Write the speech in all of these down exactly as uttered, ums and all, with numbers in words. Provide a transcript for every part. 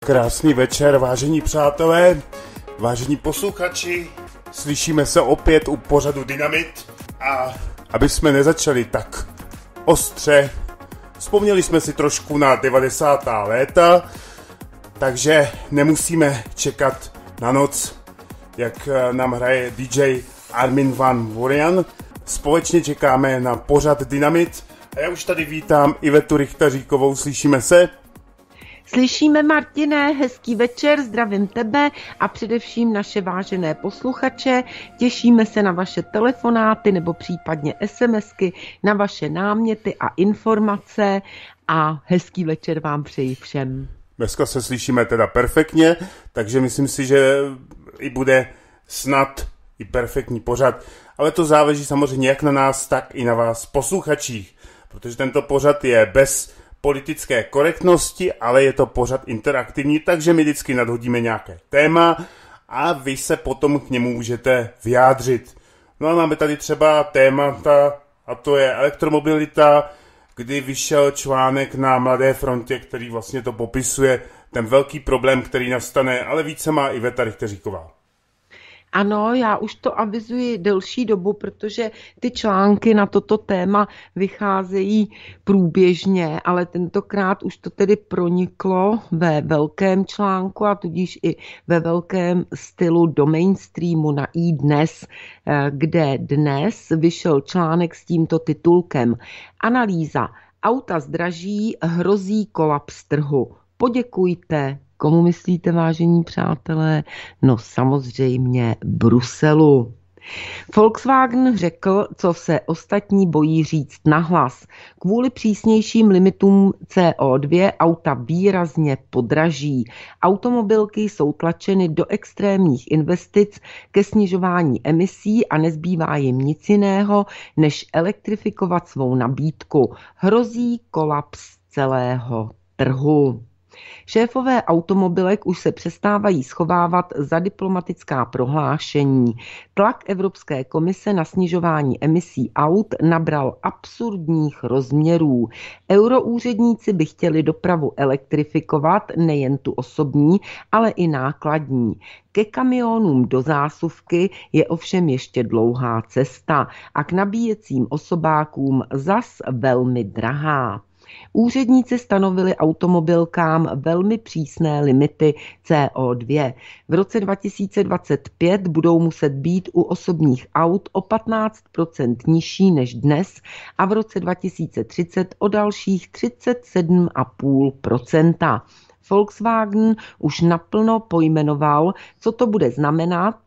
Krásný večer, vážení přátelé, vážení posluchači, slyšíme se opět u pořadu Dynamit a aby jsme nezačali tak ostře, vzpomněli jsme si trošku na devadesátá léta, takže nemusíme čekat na noc, jak nám hraje dý džej Armin van Buuren. Společně čekáme na pořad Dynamit a já už tady vítám Ivetu Richtaříkovou, slyšíme se? Slyšíme, Martine, hezký večer, zdravím tebe a především naše vážené posluchače. Těšíme se na vaše telefonáty nebo případně SMSky, na vaše náměty a informace a hezký večer vám přeji všem. Dneska se slyšíme teda perfektně, takže myslím si, že i bude snad i perfektní pořad, ale to záleží samozřejmě jak na nás, tak i na vás posluchačích, protože tento pořad je bez politické korektnosti, ale je to pořad interaktivní, takže my vždycky nadhodíme nějaké téma a vy se potom k němu můžete vyjádřit. No a máme tady třeba témata, a to je elektromobilita, kdy vyšel článek na Mladé frontě, který vlastně to popisuje, ten velký problém, který nastane, ale více má Iveta Richteříková. Ano, já už to avizuji delší dobu, protože ty články na toto téma vycházejí průběžně, ale tentokrát už to tedy proniklo ve velkém článku a tudíž i ve velkém stylu do mainstreamu na iDnes, kde dnes vyšel článek s tímto titulkem. Analýza. Auta zdraží, hrozí kolaps trhu. Poděkujte. Komu myslíte, vážení přátelé? No samozřejmě Bruselu. Volkswagen řekl, co se ostatní bojí říct nahlas. Kvůli přísnějším limitům C O dva auta výrazně podraží. Automobilky jsou tlačeny do extrémních investic ke snižování emisí a nezbývá jim nic jiného, než elektrifikovat svou nabídku. Hrozí kolaps celého trhu. Šéfové automobilek už se přestávají schovávat za diplomatická prohlášení. Tlak Evropské komise na snižování emisí aut nabral absurdních rozměrů. Euroúředníci by chtěli dopravu elektrifikovat, nejen tu osobní, ale i nákladní. Ke kamionům do zásuvky je ovšem ještě dlouhá cesta a k nabíjecím osobákům zas velmi drahá. Úředníci stanovili automobilkám velmi přísné limity C O dva. V roce dva tisíce dvacet pět budou muset být u osobních aut o patnáct procent nižší než dnes a v roce dva tisíce třicet o dalších třicet sedm celá pět procenta. Volkswagen už naplno pojmenoval, co to bude znamenat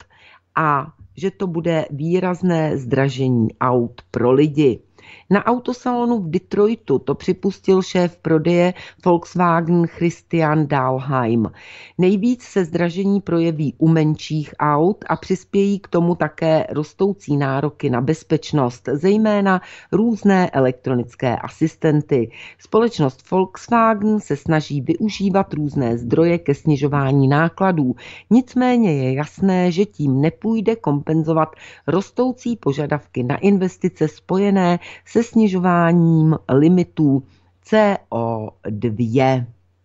a že to bude výrazné zdražení aut pro lidi. Na autosalonu v Detroitu to připustil šéf prodeje Volkswagen Christian Dahlheim. Nejvíc se zdražení projeví u menších aut a přispějí k tomu také rostoucí nároky na bezpečnost, zejména různé elektronické asistenty. Společnost Volkswagen se snaží využívat různé zdroje ke snižování nákladů. Nicméně je jasné, že tím nepůjde kompenzovat rostoucí požadavky na investice spojené se snižováním limitů C O dva.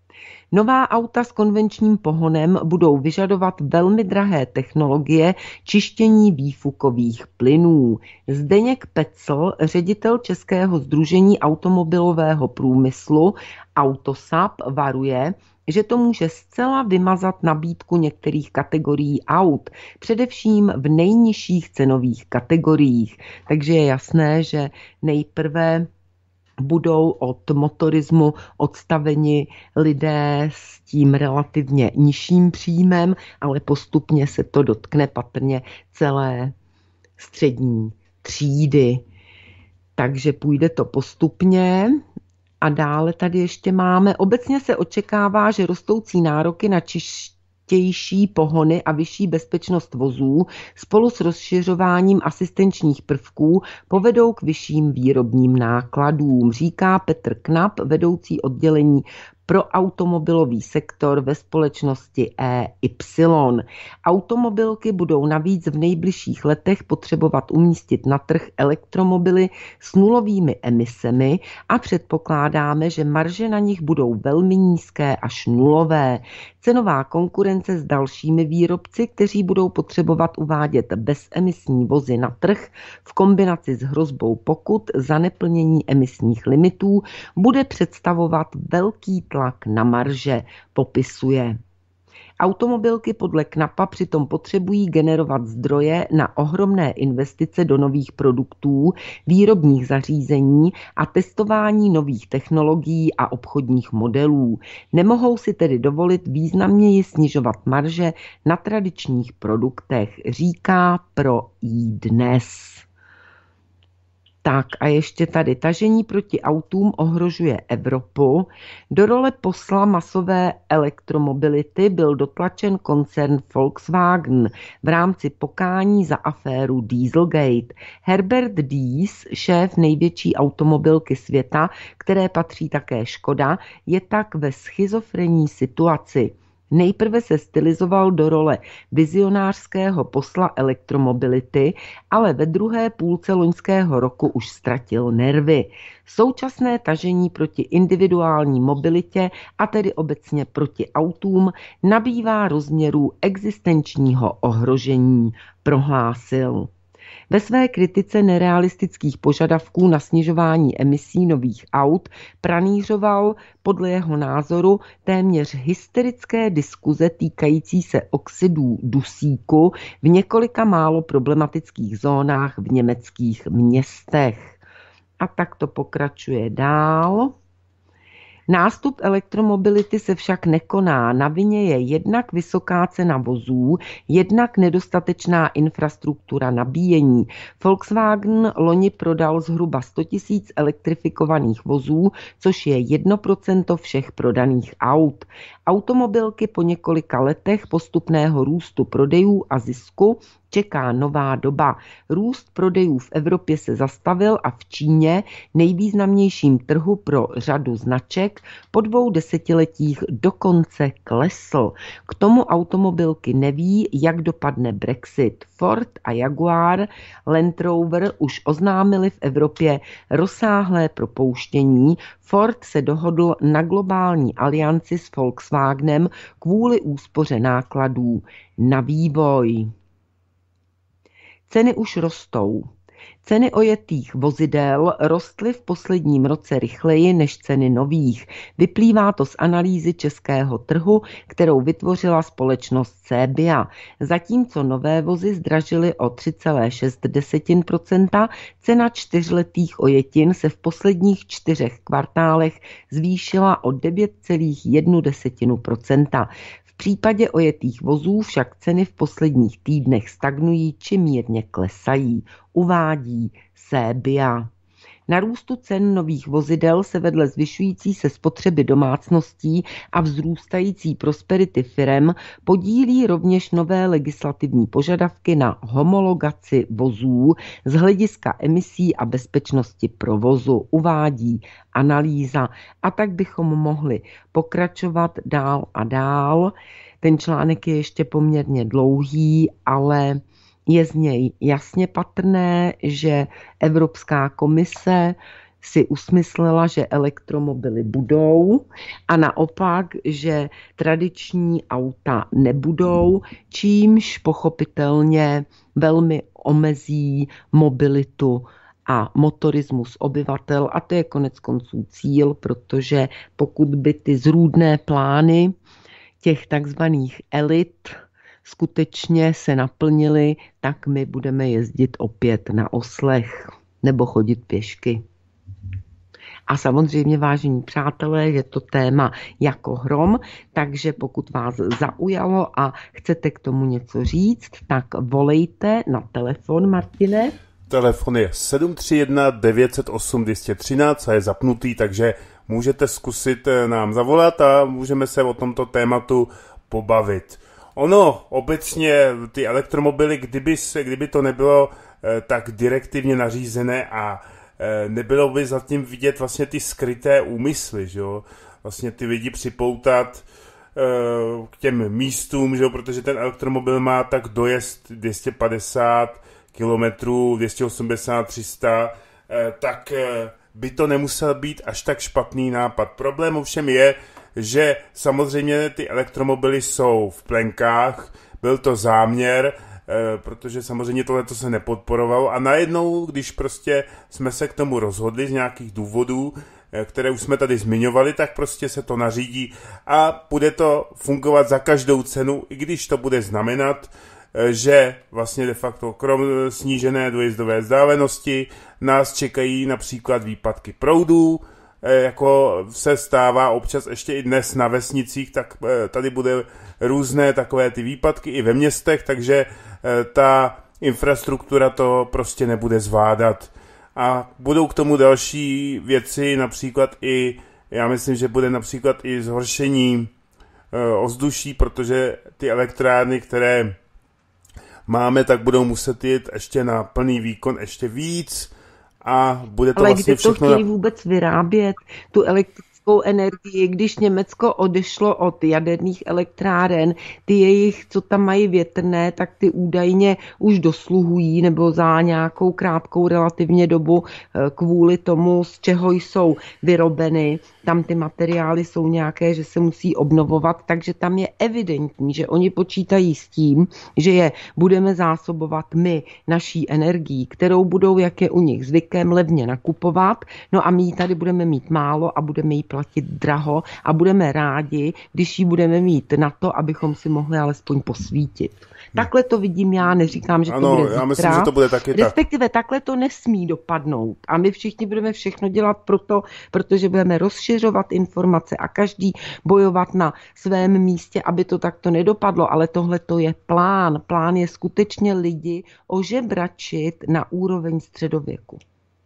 Nová auta s konvenčním pohonem budou vyžadovat velmi drahé technologie čištění výfukových plynů. Zdeněk Pecl, ředitel Českého sdružení automobilového průmyslu Autosap, varuje, že to může zcela vymazat nabídku některých kategorií aut, především v nejnižších cenových kategoriích. Takže je jasné, že nejprve budou od motorismu odstaveni lidé s tím relativně nižším příjmem, ale postupně se to dotkne patrně celé střední třídy. Takže půjde to postupně. A dále tady ještě máme, obecně se očekává, že rostoucí nároky na čistější pohony a vyšší bezpečnost vozů spolu s rozšiřováním asistenčních prvků povedou k vyšším výrobním nákladům, říká Petr Knap, vedoucí oddělení pro automobilový sektor ve společnosti E Y. Automobilky budou navíc v nejbližších letech potřebovat umístit na trh elektromobily s nulovými emisemi a předpokládáme, že marže na nich budou velmi nízké až nulové. Cenová konkurence s dalšími výrobci, kteří budou potřebovat uvádět bezemisní vozy na trh v kombinaci s hrozbou pokut za neplnění emisních limitů, bude představovat velký tlak na marže, popisuje. Automobilky podle Knapa přitom potřebují generovat zdroje na ohromné investice do nových produktů, výrobních zařízení a testování nových technologií a obchodních modelů. Nemohou si tedy dovolit významněji snižovat marže na tradičních produktech, říká pro iDnes. Tak a ještě tady tažení proti autům ohrožuje Evropu. Do role posla masové elektromobility byl dotlačen koncern Volkswagen v rámci pokání za aféru Dieselgate. Herbert Diess, šéf největší automobilky světa, které patří také Škoda, je tak ve schizofrenní situaci. Nejprve se stylizoval do role vizionářského posla elektromobility, ale ve druhé půlce loňského roku už ztratil nervy. Současné tažení proti individuální mobilitě, a tedy obecně proti autům, nabývá rozměrů existenčního ohrožení, prohlásil. Ve své kritice nerealistických požadavků na snižování emisí nových aut pranýřoval podle jeho názoru téměř hysterické diskuze týkající se oxidů dusíku v několika málo problematických zónách v německých městech. A tak to pokračuje dál. Nástup elektromobility se však nekoná. Na vině je jednak vysoká cena vozů, jednak nedostatečná infrastruktura nabíjení. Volkswagen loni prodal zhruba sto tisíc elektrifikovaných vozů, což je jedno procento všech prodaných aut. Automobilky po několika letech postupného růstu prodejů a zisku čeká nová doba. Růst prodejů v Evropě se zastavil a v Číně, nejvýznamnějším trhu pro řadu značek, po dvou desetiletích dokonce klesl. K tomu automobilky neví, jak dopadne Brexit. Ford a Jaguar Land Rover už oznámili v Evropě rozsáhlé propouštění. Ford se dohodl na globální alianci s Volkswagenem kvůli úspoře nákladů na vývoj. Ceny už rostou. Ceny ojetých vozidel rostly v posledním roce rychleji než ceny nových. Vyplývá to z analýzy českého trhu, kterou vytvořila společnost Cebia. Zatímco nové vozy zdražily o tři celá šest procenta, cena čtyřletých ojetin se v posledních čtyřech kvartálech zvýšila o devět celá jedna procenta. V případě ojetých vozů však ceny v posledních týdnech stagnují či mírně klesají, uvádí Cebia. Na růstu cen nových vozidel se vedle zvyšující se spotřeby domácností a vzrůstající prosperity firem podílí rovněž nové legislativní požadavky na homologaci vozů z hlediska emisí a bezpečnosti provozu, uvádí analýza. A tak bychom mohli pokračovat dál a dál. Ten článek je ještě poměrně dlouhý, ale je z něj jasně patrné, že Evropská komise si usmyslela, že elektromobily budou a naopak, že tradiční auta nebudou, čímž pochopitelně velmi omezí mobilitu a motorismus obyvatel. A to je konec konců cíl, protože pokud by ty zrůdné plány těch takzvaných elit skutečně se naplnily, tak my budeme jezdit opět na oslech nebo chodit pěšky. A samozřejmě, vážení přátelé, je to téma jako hrom, takže pokud vás zaujalo a chcete k tomu něco říct, tak volejte na telefon, Martine. Telefon je sedm tři jedna devět nula osm dvě jedna tři a je zapnutý, takže můžete zkusit nám zavolat a můžeme se o tomto tématu pobavit. Ono, obecně ty elektromobily, kdyby, se, kdyby to nebylo eh, tak direktivně nařízené a eh, nebylo by zatím vidět vlastně ty skryté úmysly, že jo? vlastně ty lidi připoutat k těm místům, že? Protože ten elektromobil má tak dojezd dvě stě padesát kilometrů, dvě stě osmdesát, tři sta, tak by to nemusel být až tak špatný nápad. Problém ovšem je, že samozřejmě ty elektromobily jsou v plenkách, byl to záměr, protože samozřejmě tohleto se nepodporovalo a najednou, když prostě jsme se k tomu rozhodli z nějakých důvodů, které už jsme tady zmiňovali, tak prostě se to nařídí a bude to fungovat za každou cenu, i když to bude znamenat, že vlastně de facto krom snížené dojezdové vzdálenosti nás čekají například výpadky proudů, jako se stává občas ještě i dnes na vesnicích, tak tady bude různé takové ty výpadky i ve městech, takže ta infrastruktura to prostě nebude zvládat. A budou k tomu další věci, například i, já myslím, že bude například i zhoršení ovzduší, protože ty elektrárny, které máme, tak budou muset jít ještě na plný výkon ještě víc a bude to Ale vlastně kde to všechno... chtějí vůbec vyrábět, tu elektrickou energii, když Německo odešlo od jaderných elektráren, ty jejich, co tam mají větrné, tak ty údajně už dosluhují nebo za nějakou krátkou relativně dobu kvůli tomu, z čeho jsou vyrobeny. Tam ty materiály jsou nějaké, že se musí obnovovat, takže tam je evidentní, že oni počítají s tím, že je budeme zásobovat my naší energií, kterou budou, jak je u nich zvykem, levně nakupovat, no a my ji tady budeme mít málo a budeme ji platit draho a budeme rádi, když ji budeme mít na to, abychom si mohli alespoň posvítit. Takhle to vidím já, neříkám, že to ano, bude zítra. Já myslím, že to bude taky Respektive tak. takhle to nesmí dopadnout. A my všichni budeme všechno dělat proto, protože budeme rozšiřovat informace a každý bojovat na svém místě, aby to takto nedopadlo. Ale tohle to je plán. Plán je skutečně lidi ožebračit na úroveň středověku.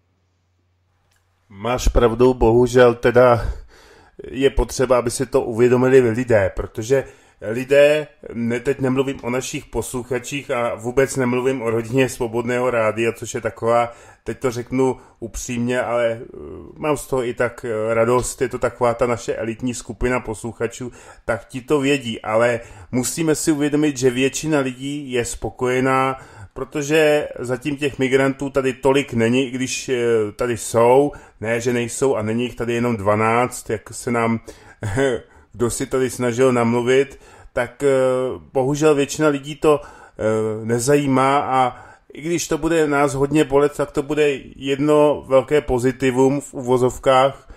Máš pravdu, bohužel teda je potřeba, aby si to uvědomili lidé, protože lidé, ne, teď nemluvím o našich posluchačích a vůbec nemluvím o rodině Svobodného rádia, což je taková, teď to řeknu upřímně, ale mám z toho i tak radost, je to taková ta naše elitní skupina posluchačů, tak ti to vědí, ale musíme si uvědomit, že většina lidí je spokojená, protože zatím těch migrantů tady tolik není, i když tady jsou, ne, že nejsou a není jich tady jenom dvanáct, jak se nám kdo si tady snažil namluvit, tak bohužel většina lidí to nezajímá a i když to bude nás hodně bolet, tak to bude jedno velké pozitivum v uvozovkách,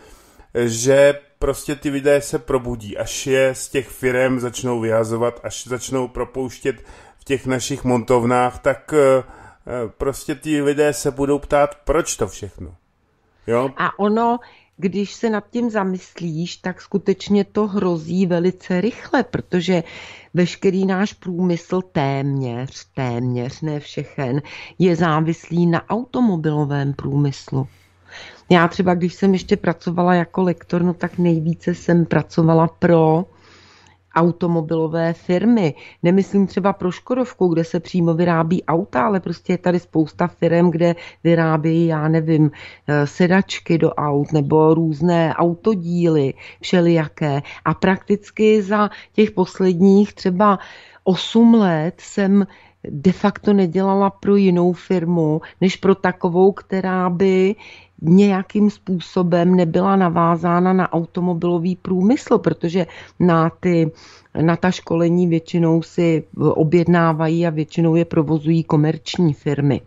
že prostě ty lidé se probudí, až je z těch firem začnou vyhazovat, až začnou propouštět v těch našich montovnách, tak prostě ty lidé se budou ptát, proč to všechno. Jo? A ono, když se nad tím zamyslíš, tak skutečně to hrozí velice rychle, protože veškerý náš průmysl téměř, téměř, ne všechen, je závislý na automobilovém průmyslu. Já třeba, když jsem ještě pracovala jako lektor, no tak nejvíce jsem pracovala pro automobilové firmy. Nemyslím třeba pro Škodovku, kde se přímo vyrábí auta, ale prostě je tady spousta firm, kde vyrábějí, já nevím, sedačky do aut nebo různé autodíly, všelijaké. A prakticky za těch posledních třeba osm let jsem de facto nedělala pro jinou firmu, než pro takovou, která by nějakým způsobem nebyla navázána na automobilový průmysl, protože na, ty, na ta školení většinou si objednávají a většinou je provozují komerční firmy.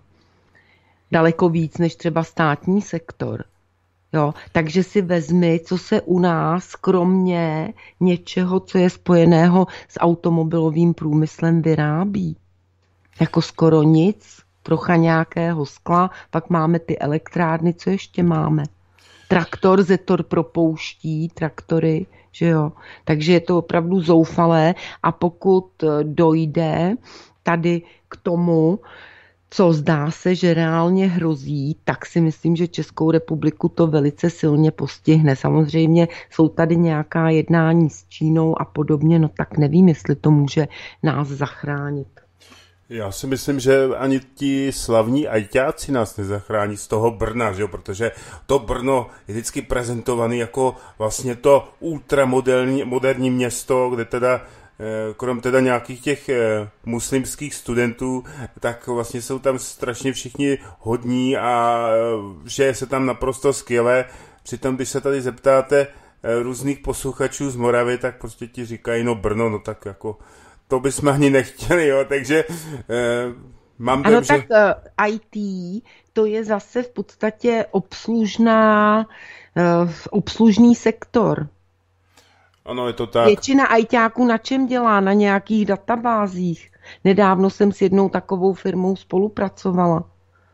Daleko víc než třeba státní sektor. Jo, takže si vezmi, co se u nás, kromě něčeho, co je spojeného s automobilovým průmyslem, vyrábí. Jako skoro nic. Trocha nějakého skla, pak máme ty elektrárny, co ještě máme? Traktor, Zetor propouští traktory, že jo? Takže je to opravdu zoufalé a pokud dojde tady k tomu, co zdá se, že reálně hrozí, tak si myslím, že Českou republiku to velice silně postihne. Samozřejmě jsou tady nějaká jednání s Čínou a podobně, no tak nevím, jestli to může nás zachránit. Já si myslím, že ani ti slavní ajťáci nás nezachrání z toho Brna, že jo? Protože to Brno je vždycky prezentovaný jako vlastně to ultramoderní moderní město, kde teda krom teda nějakých těch muslimských studentů, tak vlastně jsou tam strašně všichni hodní a že se tam naprosto skvěle. Přitom, když se tady zeptáte různých posluchačů z Moravy, tak prostě ti říkají, no Brno, no tak jako to bychom ani nechtěli, jo, takže eh, mám Ano, dojem, tak že... uh, í té, to je zase v podstatě obslužná, uh, obslužný sektor. Ano, je to tak. Většina ajťáků na čem dělá? Na nějakých databázích. Nedávno jsem s jednou takovou firmou spolupracovala.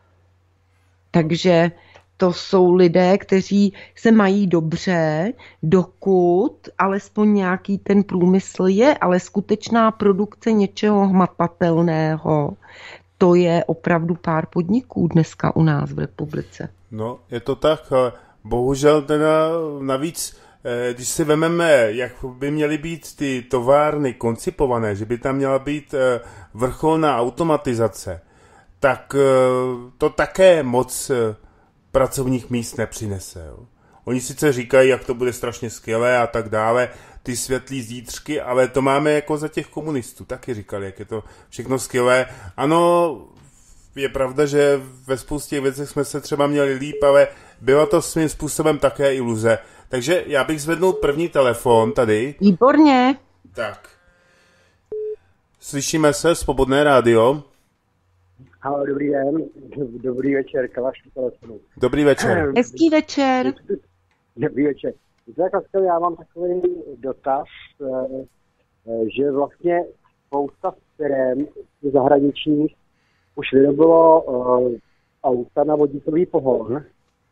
Takže to jsou lidé, kteří se mají dobře, dokud alespoň nějaký ten průmysl je, ale skutečná produkce něčeho hmatatelného, to je opravdu pár podniků dneska u nás v republice. No, je to tak, ale bohužel teda navíc, když si vememe, jak by měly být ty továrny koncipované, že by tam měla být vrcholná automatizace, tak to také moc pracovních míst nepřinese. Jo. Oni sice říkají, jak to bude strašně skvělé a tak dále, ty světlý zítřky, ale to máme jako za těch komunistů. Taky říkali, jak je to všechno skvělé. Ano, je pravda, že ve spoustě věcech jsme se třeba měli líp, ale byla to svým způsobem také iluze. Takže já bych zvednul první telefon tady. Výborně. Tak. Slyšíme se, Svobodné rádio. Ahoj, dobrý den, dobrý večer, Kalaš telefonu. Dobrý večer. Hezký večer. Dobrý večer. Já mám takový dotaz, že vlastně spousta firem zahraničních už vyrobilo auta na vodíkový pohon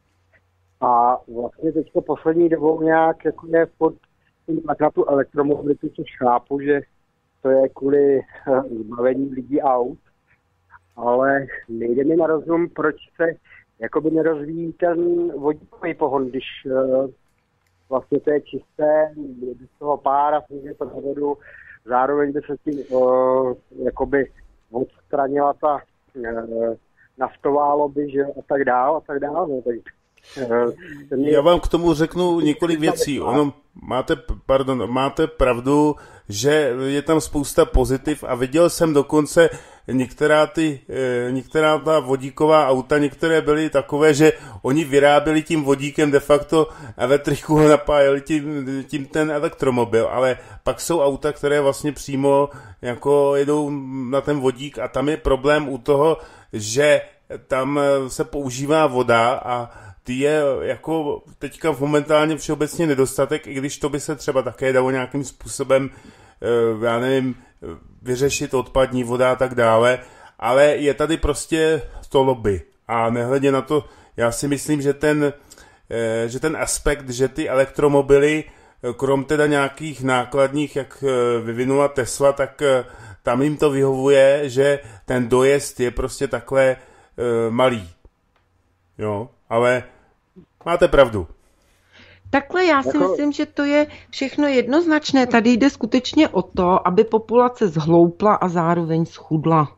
a vlastně teďko poslední dobou nějak jako je pod tlak na tu elektromobilitu, což chápu, že to je kvůli zbavení lidí aut. Ale nejde mi na rozum, proč se jakoby nerozvíjí ten vodíkový pohon, když uh, vlastně to je čisté, bez toho pára, funguje to na vodu, zároveň by se tím uh, jakoby odstranila ta uh, naftová lobby, že a tak dál, a tak dál. No, tak, uh, Já vám k tomu řeknu několik věcí. Ono, máte, pardon, máte pravdu, že je tam spousta pozitiv a viděl jsem dokonce některá, ty, některá ta vodíková auta, některé byly takové, že oni vyráběli tím vodíkem de facto elektriku a napájeli tím, tím ten elektromobil, ale pak jsou auta, které vlastně přímo jako jedou na ten vodík a tam je problém u toho, že tam se používá voda a ty je jako teďka momentálně všeobecně nedostatek, i když to by se třeba také dalo nějakým způsobem, já nevím, vyřešit odpadní voda a tak dále, ale je tady prostě to lobby a nehledě na to, já si myslím, že ten, že ten aspekt, že ty elektromobily, krom teda nějakých nákladních, jak vyvinula Tesla, tak tam jim to vyhovuje, že ten dojezd je prostě takhle malý. Jo, ale máte pravdu. Takhle já si jako... myslím, že to je všechno jednoznačné. Tady jde skutečně o to, aby populace zhloupla a zároveň schudla.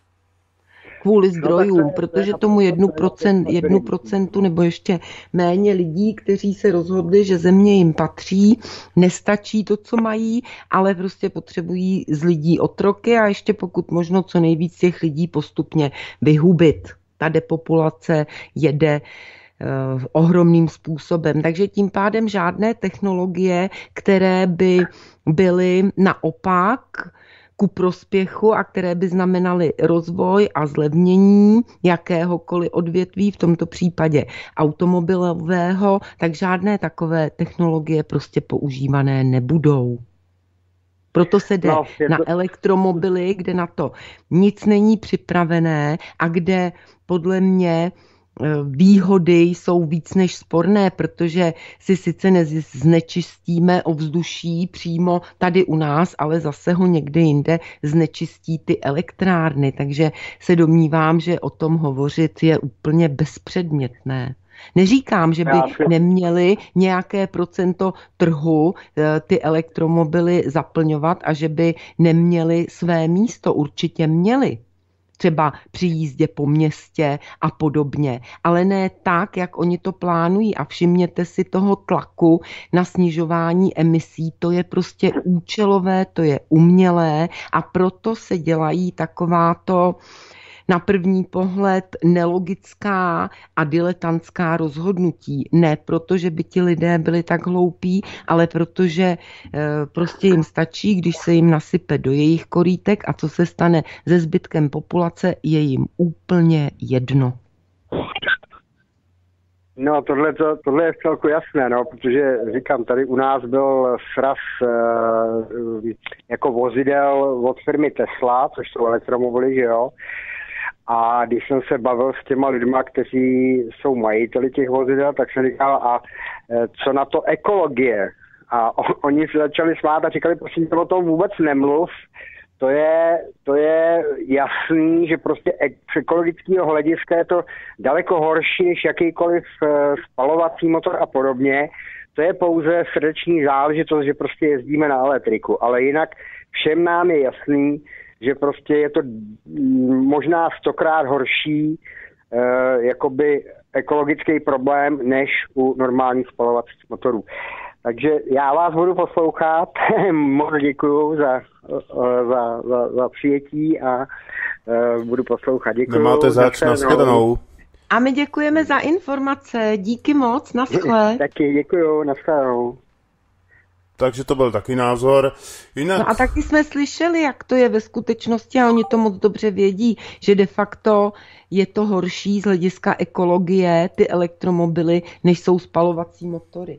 Kvůli zdrojům, no, protože tomu jednu procent, jednu procentu nebo ještě méně lidí, kteří se rozhodli, že země jim patří, nestačí to, co mají, ale prostě potřebují z lidí otroky a ještě pokud možno co nejvíc těch lidí postupně vyhubit. Ta depopulace jede ohromným způsobem. Takže tím pádem žádné technologie, které by byly naopak ku prospěchu a které by znamenaly rozvoj a zlevnění jakéhokoliv odvětví, v tomto případě automobilového, tak žádné takové technologie prostě používané nebudou. Proto se jde no, na elektromobily, kde na to nic není připravené a kde podle mě výhody jsou víc než sporné, protože si sice znečistíme ovzduší přímo tady u nás, ale zase ho někde jinde znečistí ty elektrárny, takže se domnívám, že o tom hovořit je úplně bezpředmětné. Neříkám, že by neměli nějaké procento trhu ty elektromobily zaplňovat a že by neměli své místo. Určitě měli. třeba při jízdě po městě a podobně. Ale ne tak, jak oni to plánují. A všimněte si toho tlaku na snižování emisí. To je prostě účelové, to je umělé a proto se dělají takováto na první pohled nelogická a diletantská rozhodnutí. Ne proto, že by ti lidé byli tak hloupí, ale protože prostě jim stačí, když se jim nasype do jejich korýtek a co se stane se zbytkem populace, je jim úplně jedno. No, tohle, to, tohle je celku jasné, no, protože říkám, tady u nás byl sraz e, jako vozidel od firmy Tesla, což jsou elektromobily, že jo. A když jsem se bavil s těma lidma, kteří jsou majiteli těch vozidel, tak jsem říkal, a co na to ekologie? A on, oni se začali smát a říkali, prosím, o tom vůbec nemluv. To je, to je jasný, že prostě z ekologického hlediska je to daleko horší než jakýkoliv spalovací motor a podobně. To je pouze srdeční záležitost, že prostě jezdíme na elektriku. Ale jinak všem nám je jasný, že prostě je to možná stokrát horší eh, jakoby ekologický problém než u normálních spalovacích motorů. Takže já vás budu poslouchat, moc děkuju za, za, za, za přijetí a eh, budu poslouchat. Děkuju. Nemáte zač, nashledanou. A my děkujeme za informace, díky moc, naschle. Taky děkuju, nashledanou. Takže to byl taky názor. Jinak... No a taky jsme slyšeli, jak to je ve skutečnosti a oni to moc dobře vědí, že de facto je to horší z hlediska ekologie, ty elektromobily, než jsou spalovací motory.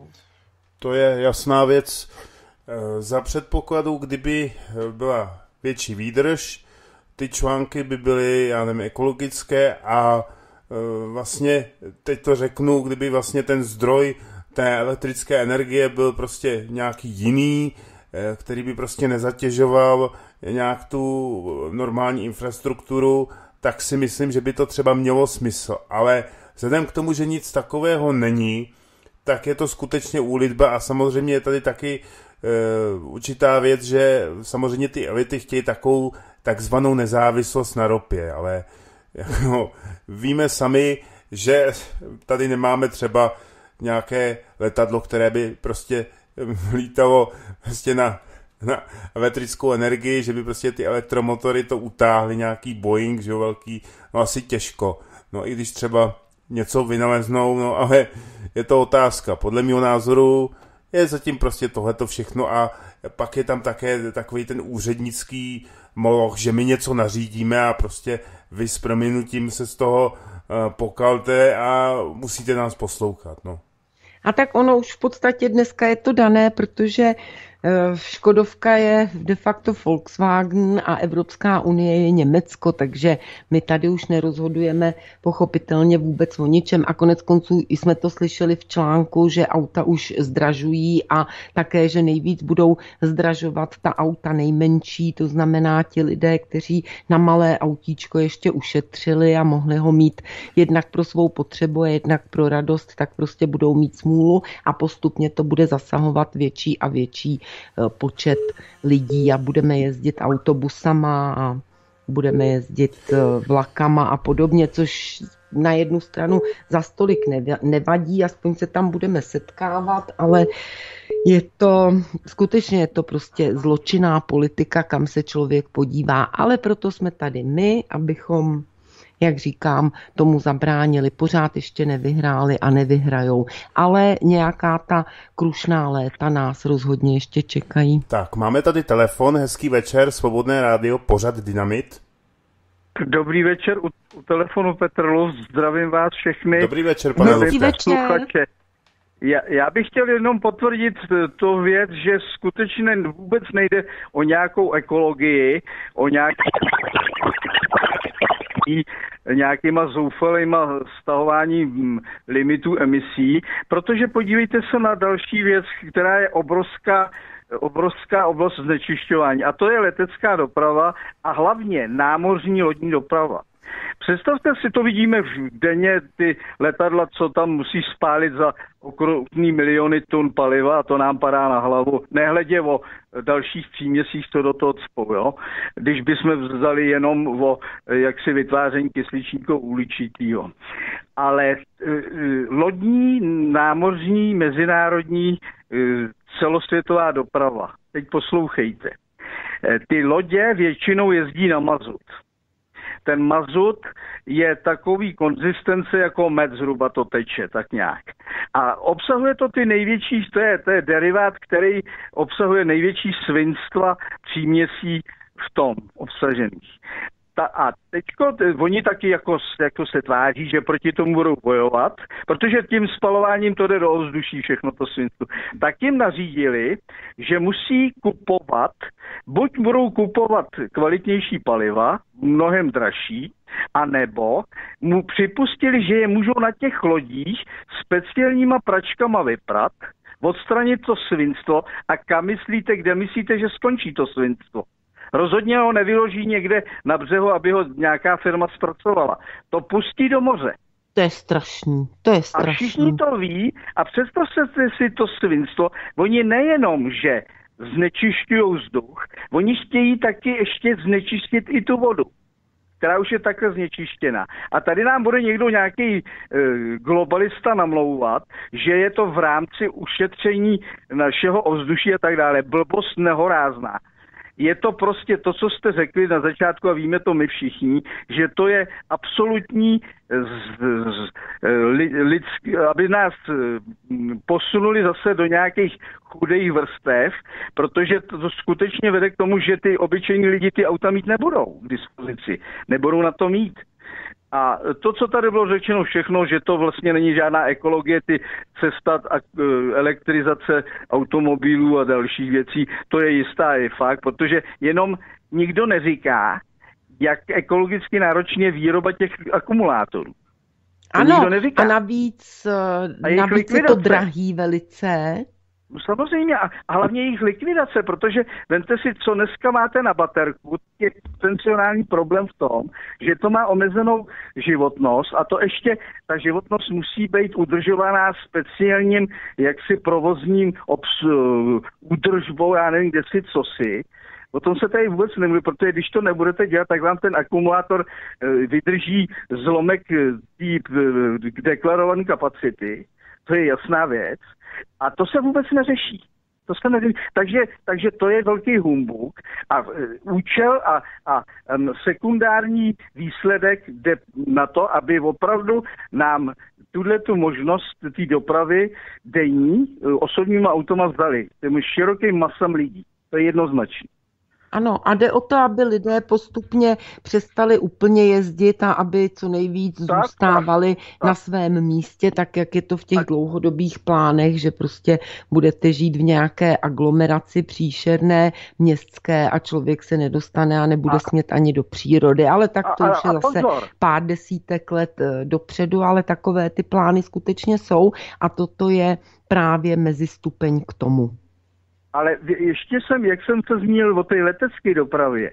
To je jasná věc. Za předpokladu, kdyby byla větší výdrž, ty články by byly, já nevím, ekologické a vlastně, teď to řeknu, kdyby vlastně ten zdroj té elektrické energie byl prostě nějaký jiný, který by prostě nezatěžoval nějak tu normální infrastrukturu, tak si myslím, že by to třeba mělo smysl. Ale vzhledem k tomu, že nic takového není, tak je to skutečně úlitba a samozřejmě je tady taky e, určitá věc, že samozřejmě ty elity chtějí takovou takzvanou nezávislost na ropě, ale jako, víme sami, že tady nemáme třeba nějaké letadlo, které by prostě lítalo prostě na, na elektrickou energii, že by prostě ty elektromotory to utáhly, nějaký Boeing, že jo, velký, no asi těžko. No i když třeba něco vynaleznou, no ale je to otázka. Podle mého názoru je zatím prostě tohleto všechno a pak je tam také takový ten úřednický moloch, že my něco nařídíme a prostě vy s prominutím se z toho uh, pokalte a musíte nás poslouchat, no. A tak ono už v podstatě dneska je to dané, protože Škodovka je de facto Volkswagen a Evropská unie je Německo, takže my tady už nerozhodujeme pochopitelně vůbec o ničem. A konec konců jsme to slyšeli v článku, že auta už zdražují a také, že nejvíc budou zdražovat ta auta nejmenší, to znamená ti lidé, kteří na malé autíčko ještě ušetřili a mohli ho mít jednak pro svou potřebu a jednak pro radost, tak prostě budou mít smůlu a postupně to bude zasahovat větší a větší počet lidí a budeme jezdit autobusama a budeme jezdit vlakama a podobně, což na jednu stranu za stolik nevadí, aspoň se tam budeme setkávat, ale je to, skutečně je to prostě zločinná politika, kam se člověk podívá, ale proto jsme tady my, abychom, jak říkám, tomu zabránili, pořád ještě nevyhráli a nevyhrajou, ale nějaká ta krušná léta nás rozhodně ještě čekají. Tak, máme tady telefon, hezký večer, Svobodné rádio, pořad Dynamit. Dobrý večer, u, u telefonu Petr Lus, zdravím vás všechny. Dobrý večer, pane Dobrý večer. Já, já bych chtěl jenom potvrdit tu věc, že skutečně vůbec nejde o nějakou ekologii, o nějaký nějakýma zoufalýma stahováním limitů emisí, protože podívejte se na další věc, která je obrovská, obrovská oblast znečišťování, a to je letecká doprava a hlavně námořní lodní doprava. Představte si, to vidíme denně, ty letadla, co tam musí spálit za okrutný miliony tun paliva a to nám padá na hlavu. Nehledě o dalších tří měsících, co do toho cpou, jo. Když bychom vzali jenom o jaksi vytváření kysličníku uhličitýho. Ale e, lodní, námořní, mezinárodní, e, celosvětová doprava. Teď poslouchejte. E, ty lodě většinou jezdí na mazut. Ten mazut je takový konzistence jako med, zhruba to teče, tak nějak. A obsahuje to ty největší, to je, to je derivát, který obsahuje největší svinstva příměsí v tom obsažených. Ta, a teďko, t, oni taky jako, jako se tváří, že proti tomu budou bojovat, protože tím spalováním to jde do ovzduší všechno to svinstvo. Tak jim nařídili, že musí kupovat, buď budou kupovat kvalitnější paliva, mnohem dražší, anebo mu připustili, že je můžou na těch lodích speciálníma pračkama vyprat, odstranit to svinstvo a kam myslíte, kde myslíte, že skončí to svinstvo? Rozhodně ho nevyloží někde na břehu, aby ho nějaká firma zpracovala. To pustí do moře. To je strašný, to je strašný. A všichni to ví a představte si to svinstvo. Oni nejenom, že znečišťují vzduch, oni chtějí taky ještě znečistit i tu vodu, která už je takhle znečištěná. A tady nám bude někdo nějaký e, globalista namlouvat, že je to v rámci ušetření našeho ovzduší a tak dále. Blbost nehorázná. Je to prostě to, co jste řekli na začátku a víme to my všichni, že to je absolutní, z, z, li, lidský, aby nás posunuli zase do nějakých chudých vrstev, protože to, to skutečně vede k tomu, že ty obyčejní lidi ty auta mít nebudou k dispozici, nebudou na to mít. A to, co tady bylo řečeno všechno, že to vlastně není žádná ekologie, ty cesta a elektrizace automobilů a dalších věcí, to je jistá, je fakt, protože jenom nikdo neříká, jak ekologicky náročně výroba těch akumulátorů. To ano, a navíc, a navíc je to drahý velice. Samozřejmě a hlavně jejich likvidace, protože vemte si, co dneska máte na baterku, je potenciální problém v tom, že to má omezenou životnost a to ještě, ta životnost musí být udržovaná speciálním jaksi provozním obs- údržbou, já nevím, kde si, co si. O tom se tady vůbec nemluví, protože když to nebudete dělat, tak vám ten akumulátor vydrží zlomek té deklarované kapacity. To je jasná věc. A to se vůbec neřeší. To se neřeší. Takže, takže to je velký humbuk a uh, účel a, a um, sekundární výsledek jde na to, aby opravdu nám tuhletu možnost té dopravy denní uh, osobníma automa vzdali. Těm širokým masám lidí. To je jednoznačné. Ano, a jde o to, aby lidé postupně přestali úplně jezdit a aby co nejvíc tak, zůstávali tak, tak. na svém místě, tak jak je to v těch tak. dlouhodobých plánech, že prostě budete žít v nějaké aglomeraci příšerné, městské a člověk se nedostane a nebude tak. smět ani do přírody. Ale tak to a, už je zase pozor. pár desítek let dopředu, ale takové ty plány skutečně jsou a toto je právě mezistupeň k tomu. Ale ještě jsem, jak jsem se zmínil o té letecké dopravě,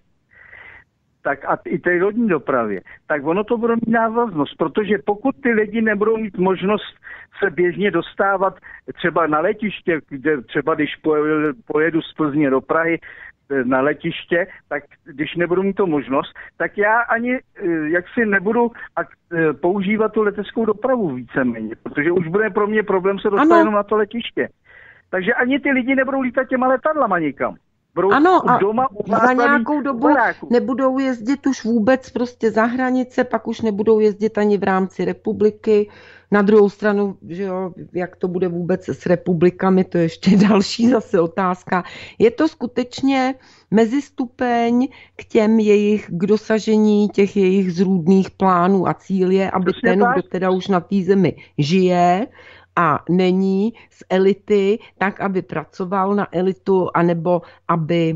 tak a i té lodní dopravě, tak ono to bude mít návaznost, protože pokud ty lidi nebudou mít možnost se běžně dostávat třeba na letiště, kde třeba když pojedu, pojedu z Plzně do Prahy na letiště, tak když nebudu mít to možnost, tak já ani jaksi nebudu používat tu leteckou dopravu víceméně, protože už bude pro mě problém se dostat ano. jenom na to letiště. Takže ani ty lidi nebudou lítat těma letadlama nikam. Budou ano, a doma za nějakou dobu nebudou jezdit už vůbec prostě za hranice, pak už nebudou jezdit ani v rámci republiky. Na druhou stranu, že jo, jak to bude vůbec s republikami, to je ještě další zase otázka. Je to skutečně mezistupeň k těm jejich, k dosažení těch jejich zrůdných plánů a cíl je, aby Přesně ten, tak. kdo teda už na té zemi žije, a není z elity, tak aby pracoval na elitu, anebo aby...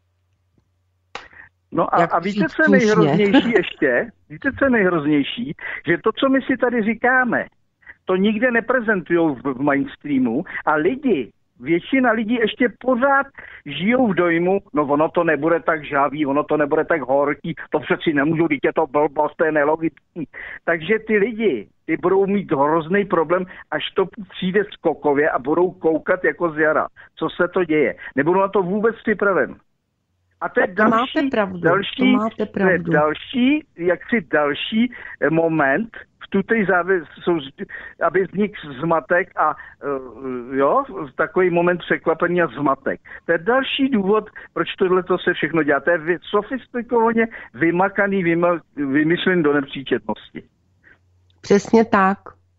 No a, a víte, co je nejhroznější ještě? Víte, co je nejhroznější? Že to, co my si tady říkáme, to nikde neprezentují v, v mainstreamu a lidi, většina lidí ještě pořád žijou v dojmu, no ono to nebude tak žhavý, ono to nebude tak horký, to přeci nemůžu, teď je to blbost, to je nelogický. Takže ty lidi, ty budou mít hrozný problém, až to přijde skokově a budou koukat jako z jara, co se to děje. Nebudou na to vůbec připraven. A to je to další, máte pravdu, další, to máte pravdu. To je další, jaksi další moment, v tutej závěr, jsou, aby vznikl zmatek a uh, jo, takový moment překvapení a zmatek. To je další důvod, proč tohle se všechno dělá. To je sofistikovaně vymakaný, vyma, vymyšlený do nepříčetnosti. Přesně tak.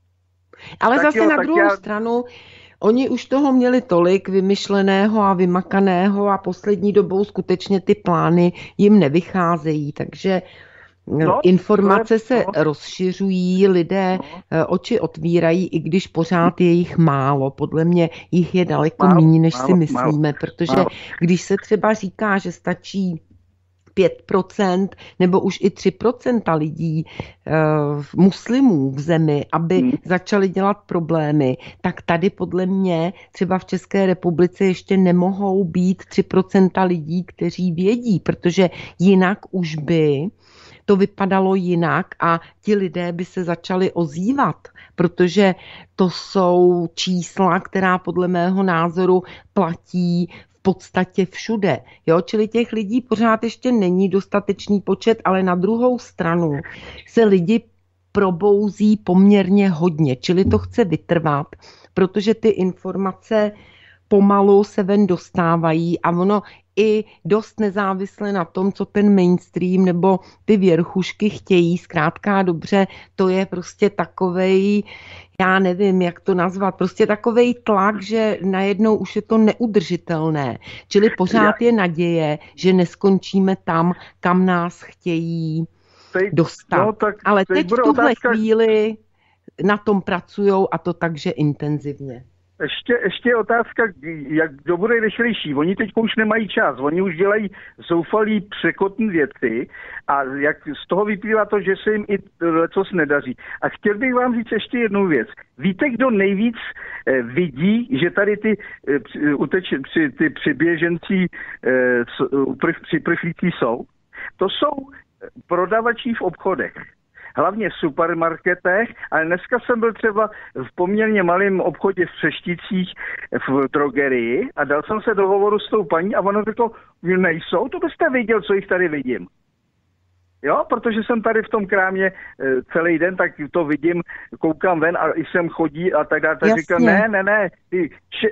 Ale tak zase jo, na druhou já... stranu, oni už toho měli tolik vymyšleného a vymakaného a poslední dobou skutečně ty plány jim nevycházejí, takže no, informace je, se no. rozšiřují, lidé no. oči otvírají, i když pořád je jich málo. Podle mě jich je daleko méně, než málo, si myslíme, málo, protože málo. Když se třeba říká, že stačí pět procent nebo už i tři procenta lidí uh, muslimů v zemi, aby hmm. začali dělat problémy, tak tady podle mě třeba v České republice ještě nemohou být tři procenta lidí, kteří vědí, protože jinak už by to vypadalo jinak a ti lidé by se začali ozývat, protože to jsou čísla, která podle mého názoru platí v podstatě všude. Jo? Čili těch lidí pořád ještě není dostatečný počet, ale na druhou stranu se lidi probouzí poměrně hodně, čili to chce vytrvat, protože ty informace pomalu se ven dostávají a ono i dost nezávisle na tom, co ten mainstream nebo ty věrchušky chtějí, zkrátka dobře, to je prostě takovej, já nevím, jak to nazvat, prostě takovej tlak, že najednou už je to neudržitelné. Čili pořád je naděje, že neskončíme tam, kam nás chtějí dostat. No, tak ale teď v tuhle otázka... chvíli na tom pracujou a to takže intenzivně. Ještě, ještě otázka, jak kdo bude rychlejší. Oni teď už nemají čas, oni už dělají zoufalý překotný věci a jak z toho vyplývá to, že se jim i lecos nedaří. A chtěl bych vám říct ještě jednu věc. Víte, kdo nejvíc eh, vidí, že tady ty, eh, uteč, při, ty přiběžencí eh, připrchlíci jsou? To jsou prodavači v obchodech. Hlavně v supermarketech, ale dneska jsem byl třeba v poměrně malém obchodě v Třešticích v drogerii a dal jsem se do hovoru s tou paní a ona řekla, že nejsou, to byste viděl, co jich tady vidím. Jo, protože jsem tady v tom krámě celý den, tak to vidím, koukám ven a i sem chodí a tak dále. Tak říkám, ne, ne, ne, ty, či,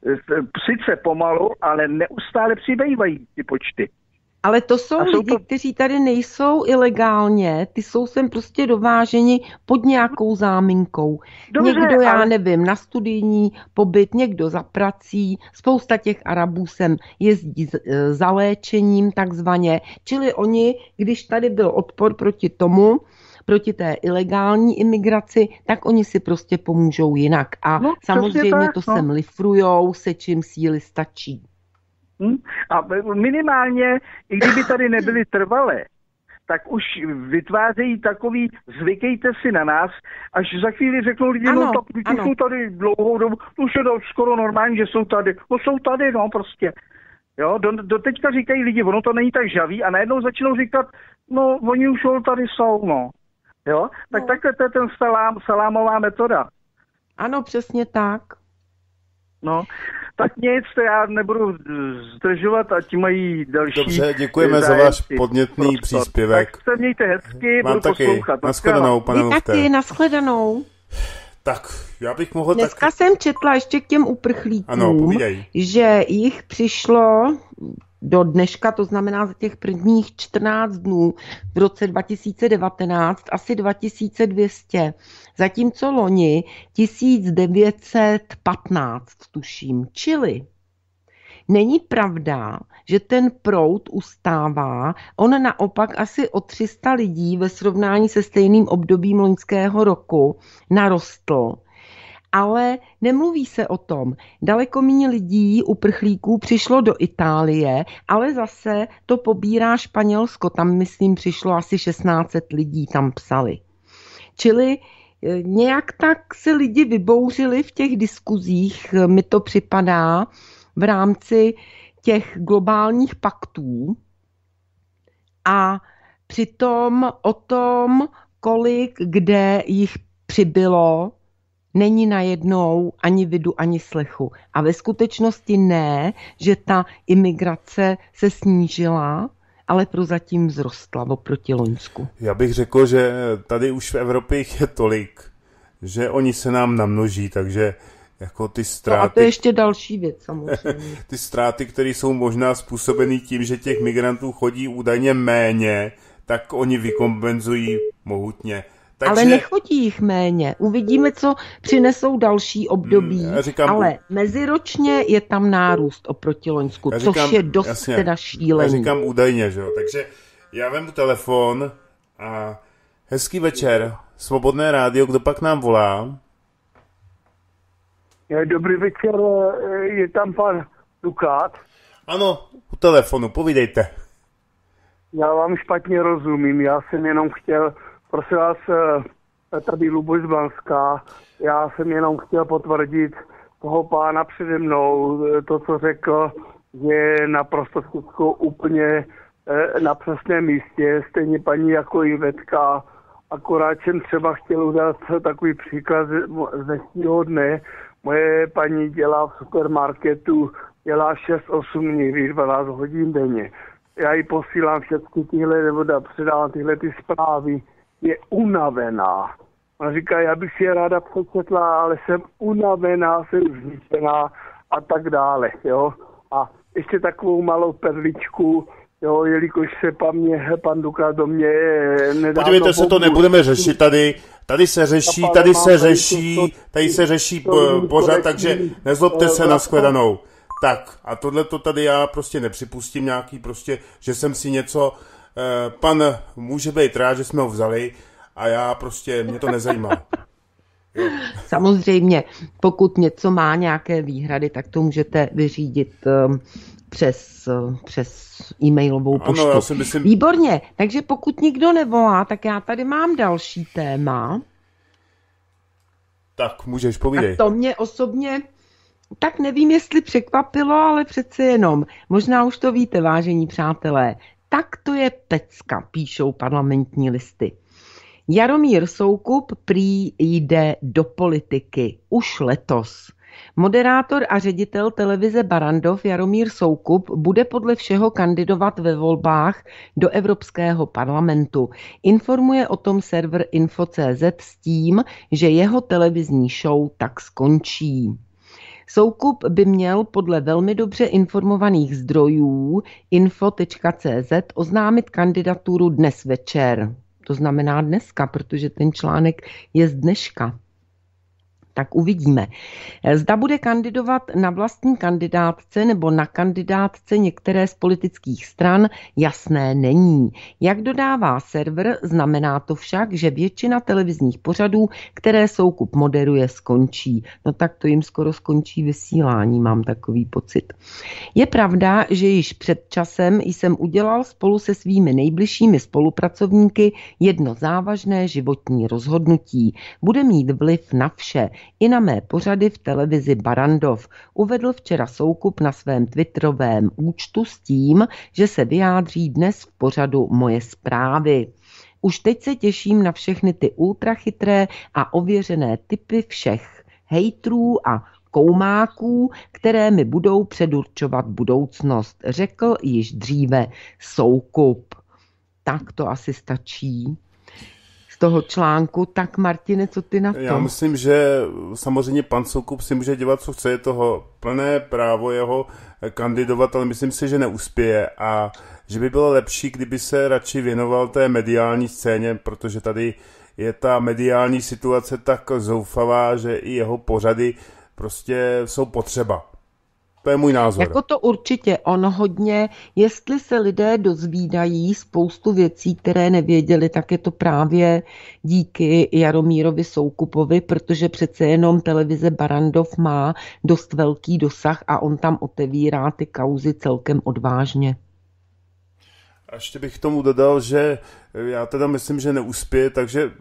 sice pomalu, ale neustále přibývají ty počty. Ale to jsou, jsou lidi, to... kteří tady nejsou ilegálně, ty jsou sem prostě dováženi pod nějakou záminkou. Dobře, někdo, já ale... nevím, na studijní pobyt, někdo za prací, spousta těch Arabů sem jezdí za léčením takzvaně. Čili oni, když tady byl odpor proti tomu, proti té ilegální imigraci, tak oni si prostě pomůžou jinak. A no, samozřejmě tak, to no. sem lifrujou, se čím síly stačí. Hmm? A minimálně, i kdyby tady nebyly trvalé, tak už vytvářejí takový, zvykejte si na nás, až za chvíli řeknou lidi, ano, no tak jsou tady dlouhou dobu, to už je to skoro normální, že jsou tady, no jsou tady, no prostě. Jo, do, do teďka říkají lidi, ono to není tak žavý a najednou začnou říkat, no oni už tady jsou, no. Jo, tak no. takhle to je ten salám, salámová metoda. Ano, přesně tak. No, tak nic, to já nebudu zdržovat a ti mají další... Dobře, děkujeme za váš podnětný prostor. Příspěvek. Tak se mějte hezky, Vám budu taky. poslouchat. Nashledanou, pane Lufte. Taky, nashledanou. Tak, já bych mohl Dneska tak... jsem četla ještě k těm uprchlíkům, ano, povídej. Že jich přišlo do dneška, to znamená za těch prvních čtrnáct dnů v roce dva tisíce devatenáct, asi dva tisíce dvě stě. Zatímco loni tisíc devět set patnáct, tuším. Čili není pravda, že ten proud ustává. On naopak asi o tři sta lidí ve srovnání se stejným obdobím loňského roku narostl. Ale nemluví se o tom. Daleko méně lidí, uprchlíků, přišlo do Itálie, ale zase to pobírá Španělsko. Tam, myslím, přišlo asi šestnáct set lidí, tam psali. Čili Nějak tak se lidi vybouřili v těch diskuzích, mi to připadá, v rámci těch globálních paktů a přitom o tom, kolik kde jich přibylo, není najednou ani vidu, ani slechu. A ve skutečnosti ne, že ta imigrace se snížila, ale prozatím vzrostla oproti Loňsku. Já bych řekl, že tady už v Evropě jich je tolik, že oni se nám namnoží, takže jako ty ztráty... No a to je ještě další věc samozřejmě. Ty ztráty, které jsou možná způsobeny tím, že těch migrantů chodí údajně méně, tak oni vykompenzují mohutně. Takže... Ale nechodí jich méně. Uvidíme, co přinesou další období, hmm, říkám, ale meziročně je tam nárůst oproti Loňsku, říkám, což je dost jasně, teda šílený. Já říkám údajně, že jo. Takže já vemu telefon a hezký večer, Svobodné rádio, kdo pak nám volá? Dobrý večer, je tam pan Dukát? Ano, u telefonu, povídejte. Já vám špatně rozumím, já jsem jenom chtěl, prosím vás, tady Luboš z Banska, já jsem jenom chtěl potvrdit toho pána přede mnou, to, co řekl, je naprosto všechno úplně na přesném místě, stejně paní jako Ivetka, akorát jsem třeba chtěl udělat takový příklad z dnešního dne. Moje paní dělá v supermarketu, dělá šest osm dní, dvanáct hodin denně. Já jí posílám všechny tyhle, nebo da, předávám tyhle ty zprávy. Je unavená. Ona říká, já bych si je ráda přečetla, ale jsem unavená, jsem zničená a tak dále, jo. A ještě takovou malou perličku, jo, jelikož se pan, mě, pan Duka do mě nedávno... Podívejte se, to nebudeme řešit tady. Tady se řeší, tady se řeší, tady se řeší pořád, takže nezlobte se, na shledanou. Tak, a tohle to tady já prostě nepřipustím nějaký prostě, že jsem si něco, eh, pan může být rád, že jsme ho vzali a já prostě, mě to nezajímá. Jo. Samozřejmě, pokud něco má nějaké výhrady, tak to můžete vyřídit um, přes, uh, přes e-mailovou poštu. Ano, já si myslím... Výborně, takže pokud nikdo nevolá, tak já tady mám další téma. Tak, můžeš, povídej. A to mě osobně... Tak nevím, jestli překvapilo, ale přece jenom. Možná už to víte, vážení přátelé. Tak to je pecka, píšou Parlamentní listy. Jaromír Soukup prý jde do politiky. Už letos. Moderátor a ředitel televize Barrandov Jaromír Soukup bude podle všeho kandidovat ve volbách do Evropského parlamentu. Informuje o tom server info tečka cé zet s tím, že jeho televizní show tak skončí. Soukup by měl podle velmi dobře informovaných zdrojů info tečka cé zet oznámit kandidaturu dnes večer. To znamená dneska, protože ten článek je z dneška. Tak uvidíme. Zda bude kandidovat na vlastní kandidátce nebo na kandidátce některé z politických stran, jasné není. Jak dodává server, znamená to však, že většina televizních pořadů, které Soukup moderuje, skončí. No tak to jim skoro skončí vysílání, mám takový pocit. Je pravda, že již před časem jsem udělal spolu se svými nejbližšími spolupracovníky jedno závažné životní rozhodnutí. Bude mít vliv na vše, i na mé pořady v televizi Barrandov, uvedl včera Soukup na svém twitterovém účtu s tím, že se vyjádří dnes v pořadu Moje zprávy. Už teď se těším na všechny ty ultrachytré a ověřené typy všech hejtrů a koumáků, které mi budou předurčovat budoucnost, řekl již dříve Soukup. Tak to asi stačí toho článku. Tak Martine, co ty na to? Já myslím, že samozřejmě pan Soukup si může dělat, co chce, je toho plné právo jeho kandidovat, ale myslím si, že neuspěje a že by bylo lepší, kdyby se radši věnoval té mediální scéně, protože tady je ta mediální situace tak zoufalá, že i jeho pořady prostě jsou potřeba. To je můj názor. Jako to určitě, on hodně, jestli se lidé dozvídají spoustu věcí, které nevěděli, tak je to právě díky Jaromírovi Soukupovi, protože přece jenom televize Barrandov má dost velký dosah a on tam otevírá ty kauzy celkem odvážně. A ještě bych k tomu dodal, že já teda myslím, že neuspěje, takže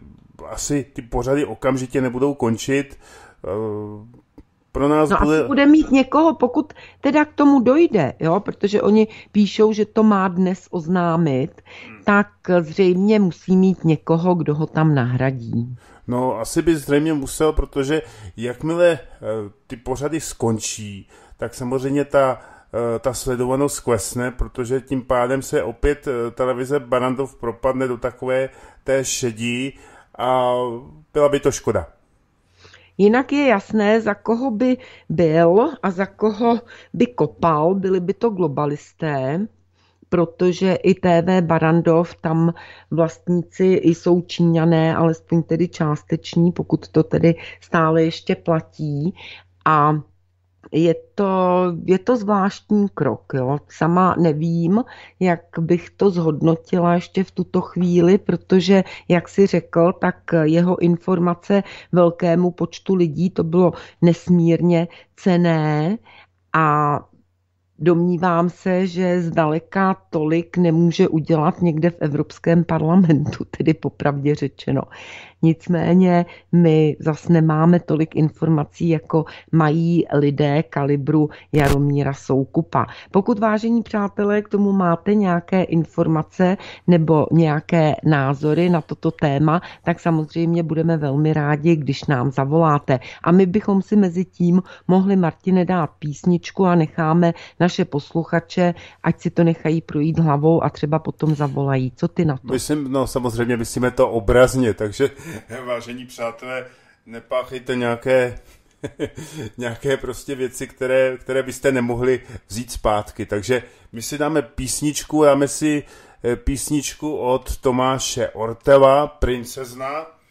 asi ty pořady okamžitě nebudou končit. Pro nás no bude... asi bude mít někoho, pokud teda k tomu dojde, jo, protože oni píšou, že to má dnes oznámit, hmm. tak zřejmě musí mít někoho, kdo ho tam nahradí. No, asi by zřejmě musel, protože jakmile ty pořady skončí, tak samozřejmě ta, ta sledovanost klesne, protože tím pádem se opět televize Barrandov propadne do takové té šedí a byla by to škoda. Jinak je jasné, za koho by byl a za koho by kopal, byli by to globalisté, protože i T V Barrandov, tam vlastníci jsou Číňané, alespoň tedy částeční, pokud to tedy stále ještě platí. A je to, je to zvláštní krok. Jo. Sama nevím, jak bych to zhodnotila ještě v tuto chvíli, protože, jak si řekl, tak jeho informace velkému počtu lidí to bylo nesmírně cenné a domnívám se, že zdaleka tolik nemůže udělat někde v Evropském parlamentu, tedy popravdě řečeno. Nicméně my zase nemáme tolik informací, jako mají lidé kalibru Jaromíra Soukupa. Pokud, vážení přátelé, k tomu máte nějaké informace nebo nějaké názory na toto téma, tak samozřejmě budeme velmi rádi, když nám zavoláte. A my bychom si mezi tím mohli, Martine, dát písničku a necháme naše posluchače, ať si to nechají projít hlavou a třeba potom zavolají. Co ty na to? Myslím, no samozřejmě myslíme to obrazně, takže vážení přátelé, nepáchejte nějaké, nějaké prostě věci, které, které byste nemohli vzít zpátky. Takže my si dáme písničku, dáme si písničku od Tomáše Ortela, Princezna.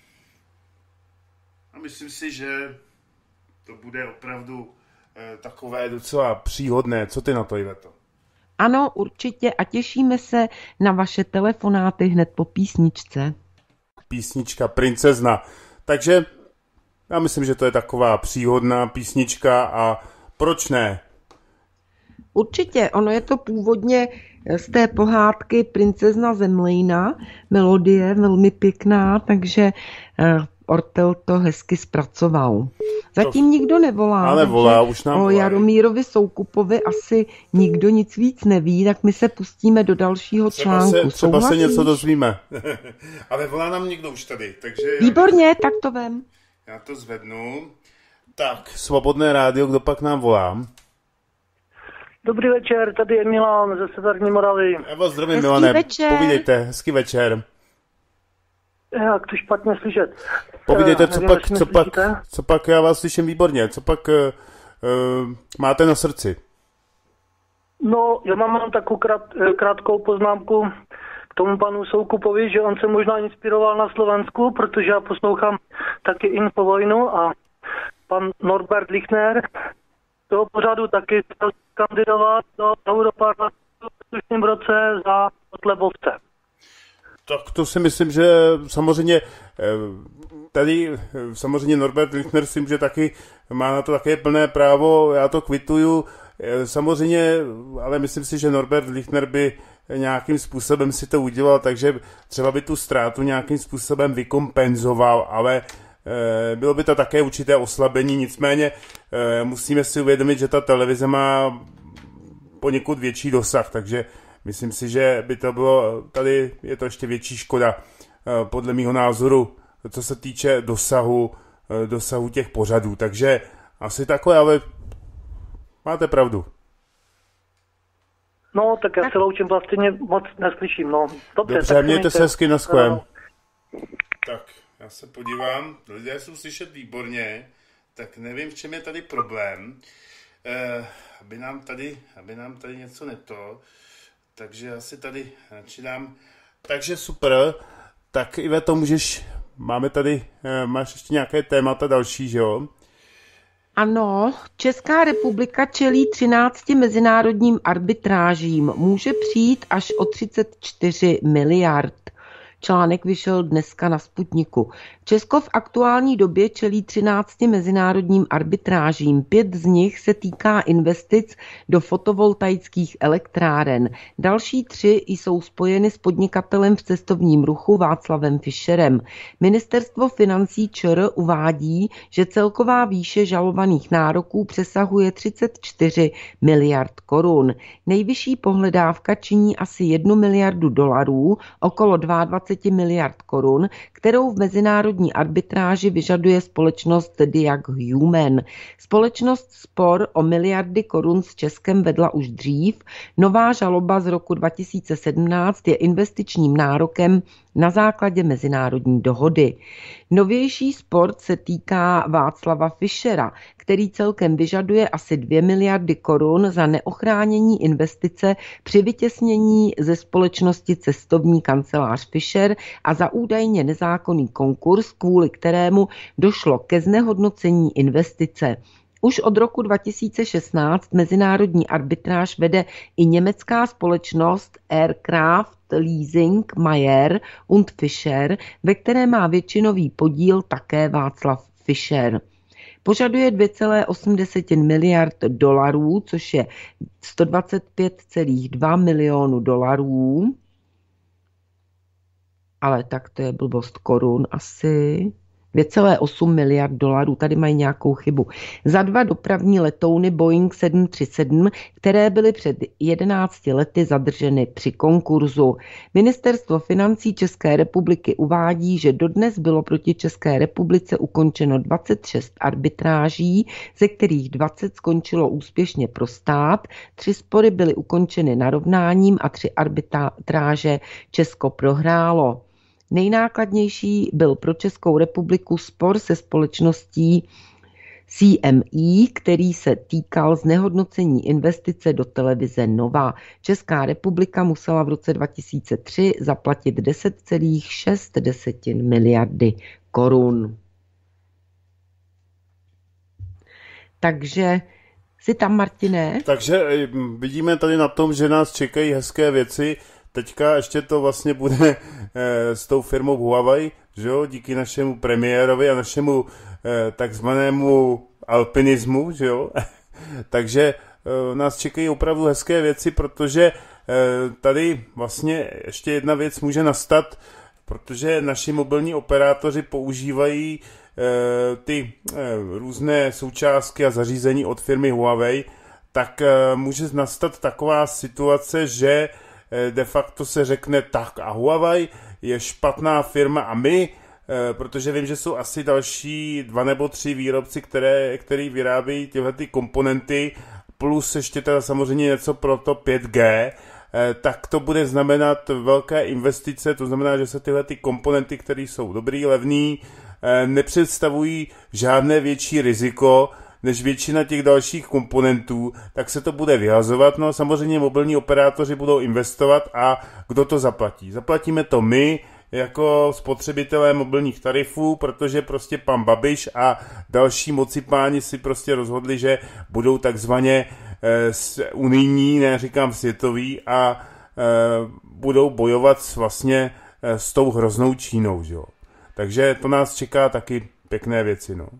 A myslím si, že to bude opravdu eh, takové docela příhodné. Co ty na to, Iveto? Ano, určitě a těšíme se na vaše telefonáty hned po písničce. Písnička Princezna. Takže já myslím, že to je taková příhodná písnička a proč ne? Určitě, ono je to původně z té pohádky Princezna Zemlejna, melodie velmi pěkná, takže Ortel to hezky zpracoval. Zatím to... nikdo nevolá. Ale volá, už nám o volá. Jaromírovi Soukupovi asi nikdo nic víc neví, tak my se pustíme do dalšího třeba článku. Se, třeba se něco dozvíme. Ale volá nám někdo už tady. Takže výborně, já... tak to vem. Já to zvednu. Tak, Svobodné rádio, kdo pak nám volá? Dobrý večer, tady je Milan ze Severní Moravy. Já vás zdravím, Milane. Večer. Povídejte, hezký večer. Jak to špatně slyšet. Povídejte, uh, co, nevím, pak, co, pak, co pak, já vás slyším výborně, co pak uh, uh, máte na srdci? No, já mám takovou krát, krátkou poznámku k tomu panu Soukupovi, že on se možná inspiroval na Slovensku, protože já poslouchám taky Infovojnu a pan Norbert Lichner toho pořadu taky chtěl kandidovat do Europarlamentu v příštím roce za Kotlebovce. Tak to si myslím, že samozřejmě tady samozřejmě Norbert Lichner si může taky, má na to také plné právo, já to kvituju, samozřejmě, ale myslím si, že Norbert Lichner by nějakým způsobem si to udělal, takže třeba by tu ztrátu nějakým způsobem vykompenzoval, ale bylo by to také určité oslabení, nicméně musíme si uvědomit, že ta televize má poněkud větší dosah, takže myslím si, že by to bylo, tady je to ještě větší škoda, podle mýho názoru, co se týče dosahu, dosahu těch pořadů, takže asi takové, ale máte pravdu. No, tak já se loučím, vlastně moc neslyším, no. Dobře, Dobře, tak mějte se hezky, naschlem. No. Tak, já se podívám, lidé jsou slyšet výborně, tak nevím, v čem je tady problém, eh, aby nám tady, aby nám tady něco neto, takže já si tady načínám, takže super, tak Iveto, můžeš, máme tady, eh, máš ještě nějaké témata další, že jo? Ano, Česká republika čelí třinácti mezinárodním arbitrážím. Může přijít až o třicet čtyři miliard. Článek vyšel dneska na Sputniku. Česko v aktuální době čelí třinácti mezinárodním arbitrážím. Pět z nich se týká investic do fotovoltaických elektráren. Další tři jsou spojeny s podnikatelem v cestovním ruchu Václavem Fischerem. Ministerstvo financí ČR uvádí, že celková výše žalovaných nároků přesahuje třicet čtyři miliard korun. Nejvyšší pohledávka činí asi jednu miliardu dolarů, okolo dvacet dva miliard korun, kterou v mezinárodní arbitráži vyžaduje společnost Diag Human. Společnost spor o miliardy korun s Českem vedla už dřív. Nová žaloba z roku dva tisíce sedmnáct je investičním nárokem na základě mezinárodní dohody. Novější spor se týká Václava Fischera, který celkem vyžaduje asi dvě miliardy korun za neochránění investice při vytěsnění ze společnosti cestovní kancelář Fischer a za údajně nezákonný konkurs, kvůli kterému došlo ke znehodnocení investice. Už od roku dva tisíce šestnáct mezinárodní arbitráž vede i německá společnost Aircraft Leasing Mayer und Fischer, ve které má většinový podíl také Václav Fischer. Požaduje dvě celé osm miliard dolarů, což je sto dvacet pět celá dva milionu dolarů. Ale tak to je blbost korun asi. dvě celé osm miliard dolarů, tady mají nějakou chybu. Za dva dopravní letouny Boeing sedm tři sedm, které byly před jedenácti lety zadrženy při konkurzu. Ministerstvo financí České republiky uvádí, že dodnes bylo proti České republice ukončeno dvacet šest arbitráží, ze kterých dvacet skončilo úspěšně pro stát, tři spory byly ukončeny narovnáním a tři arbitráže Česko prohrálo. Nejnákladnější byl pro Českou republiku spor se společností C M E, který se týkal znehodnocení investice do televize Nova. Česká republika musela v roce dva tisíce tři zaplatit deset celá šest miliardy korun. Takže jsi tam, Martine? Takže vidíme tady na tom, že nás čekají hezké věci. Teďka ještě to vlastně bude e, s tou firmou Huawei, že jo, díky našemu premiérovi a našemu e, takzvanému alpinismu, že jo. Takže e, nás čekají opravdu hezké věci, protože e, tady vlastně ještě jedna věc může nastat, protože naši mobilní operátoři používají e, ty e, různé součástky a zařízení od firmy Huawei, tak e, může nastat taková situace, že de facto se řekne tak a Huawei je špatná firma a my, protože vím, že jsou asi další dva nebo tři výrobci, které, který vyrábějí tyhle ty komponenty, plus ještě teda samozřejmě něco pro to pět G, tak to bude znamenat velké investice, to znamená, že se tyhle ty komponenty, které jsou dobrý, levný, nepředstavují žádné větší riziko, než většina těch dalších komponentů, tak se to bude vyhazovat. No samozřejmě mobilní operátoři budou investovat a kdo to zaplatí? Zaplatíme to my, jako spotřebitelé mobilních tarifů, protože prostě pan Babiš a další mocipáni si prostě rozhodli, že budou takzvaně e, unijní, ne říkám světový, a e, budou bojovat s, vlastně e, s tou hroznou Čínou. Že jo? Takže to nás čeká taky pěkné věci. No.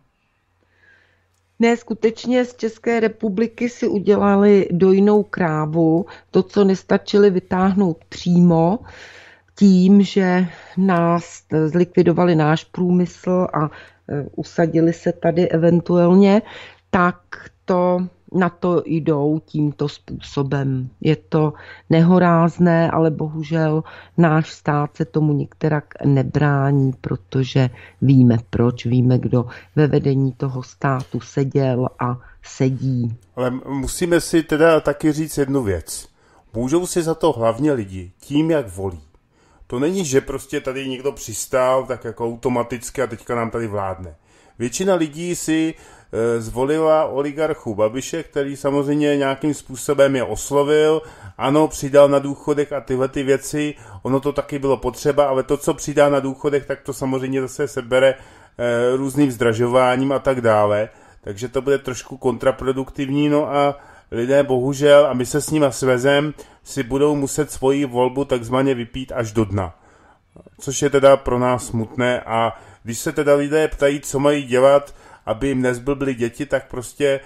Ne, skutečně z České republiky si udělali dojnou krávu, to, co nestačili vytáhnout přímo, tím, že nás zlikvidovali náš průmysl a usadili se tady eventuálně, tak to na to jdou tímto způsobem. Je to nehorázné, ale bohužel náš stát se tomu nikterak nebrání, protože víme proč, víme, kdo ve vedení toho státu seděl a sedí. Ale musíme si teda taky říct jednu věc. Můžou si za to hlavně lidi tím, jak volí. To není, že prostě tady někdo přistál tak jako automaticky a teďka nám tady vládne. Většina lidí si e, zvolila oligarchu Babiše, který samozřejmě nějakým způsobem je oslovil, ano, přidal na důchodech a tyhle ty věci, ono to taky bylo potřeba, ale to, co přidá na důchodech, tak to samozřejmě zase sebere e, různým zdražováním a tak dále, takže to bude trošku kontraproduktivní, no a lidé bohužel, a my se s nima svezem, si budou muset svoji volbu takzvaně vypít až do dna. což je teda pro nás smutné. A když se teda lidé ptají, co mají dělat, aby jim nezblbly děti, tak prostě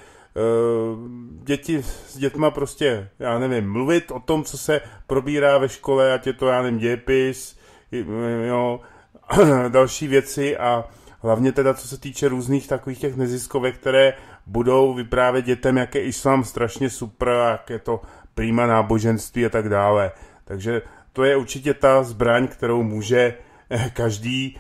děti s dětma prostě, já nevím, mluvit o tom, co se probírá ve škole, ať je to, já nevím, dějepis, jo, další věci a hlavně teda, co se týče různých takových těch neziskovek, které budou vyprávět dětem, jak je islám strašně super, jak je to prima náboženství a tak dále. Takže to je určitě ta zbraň, kterou může každý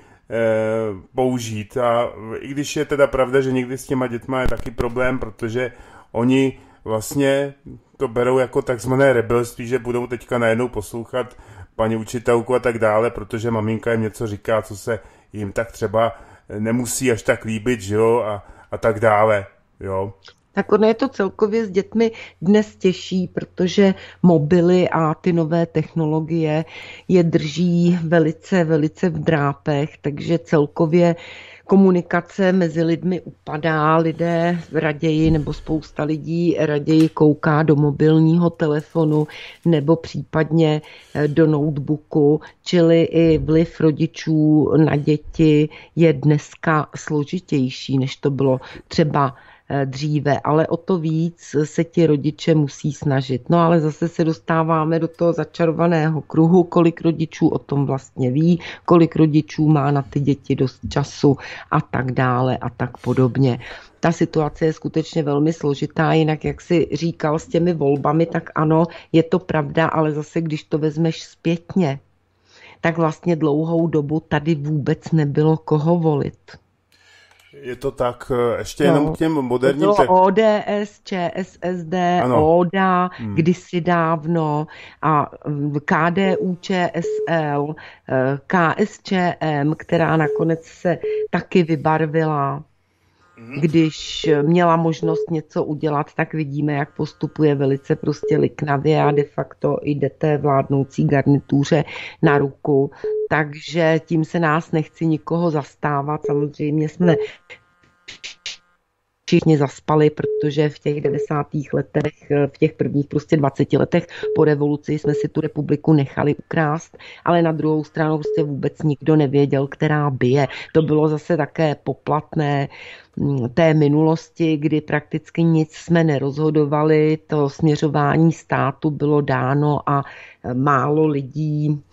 použít. A i když je teda pravda, že někdy s těma dětma je taky problém, protože oni vlastně to berou jako takzvané rebelství, že budou teďka najednou poslouchat paní učitelku a tak dále, protože maminka jim něco říká, co se jim tak třeba nemusí až tak líbit, že jo, a, a tak dále, jo. Tak ono je to celkově s dětmi dnes těžší, protože mobily a ty nové technologie je drží velice, velice v drápech, takže celkově komunikace mezi lidmi upadá, lidé raději nebo spousta lidí raději kouká do mobilního telefonu nebo případně do notebooku, čili i vliv rodičů na děti je dneska složitější, než to bylo třeba dříve, ale o to víc se ti rodiče musí snažit. No ale zase se dostáváme do toho začarovaného kruhu, kolik rodičů o tom vlastně ví, kolik rodičů má na ty děti dost času a tak dále a tak podobně. Ta situace je skutečně velmi složitá, jinak jak si říkal s těmi volbami, tak ano, je to pravda, ale zase když to vezmeš zpětně, tak vlastně dlouhou dobu tady vůbec nebylo koho volit. Je to tak, ještě jenom no, k těm moderním... To bylo O D S, Č S S D, ano. O D A, hmm. kdysi dávno a K D U Č S L, K S Č M, která nakonec se taky vybarvila. Když měla možnost něco udělat, tak vidíme, jak postupuje velice prostě liknavě a de facto jde té vládnoucí garnituře na ruku. Takže tím se nás nechci nikoho zastávat. Samozřejmě jsme všichni zaspali, protože v těch devadesátých letech, v těch prvních prostě dvaceti letech po revoluci jsme si tu republiku nechali ukrást, ale na druhou stranu prostě vůbec nikdo nevěděl, která bije. To bylo zase také poplatné té minulosti, kdy prakticky nic jsme nerozhodovali, to směřování státu bylo dáno a málo lidí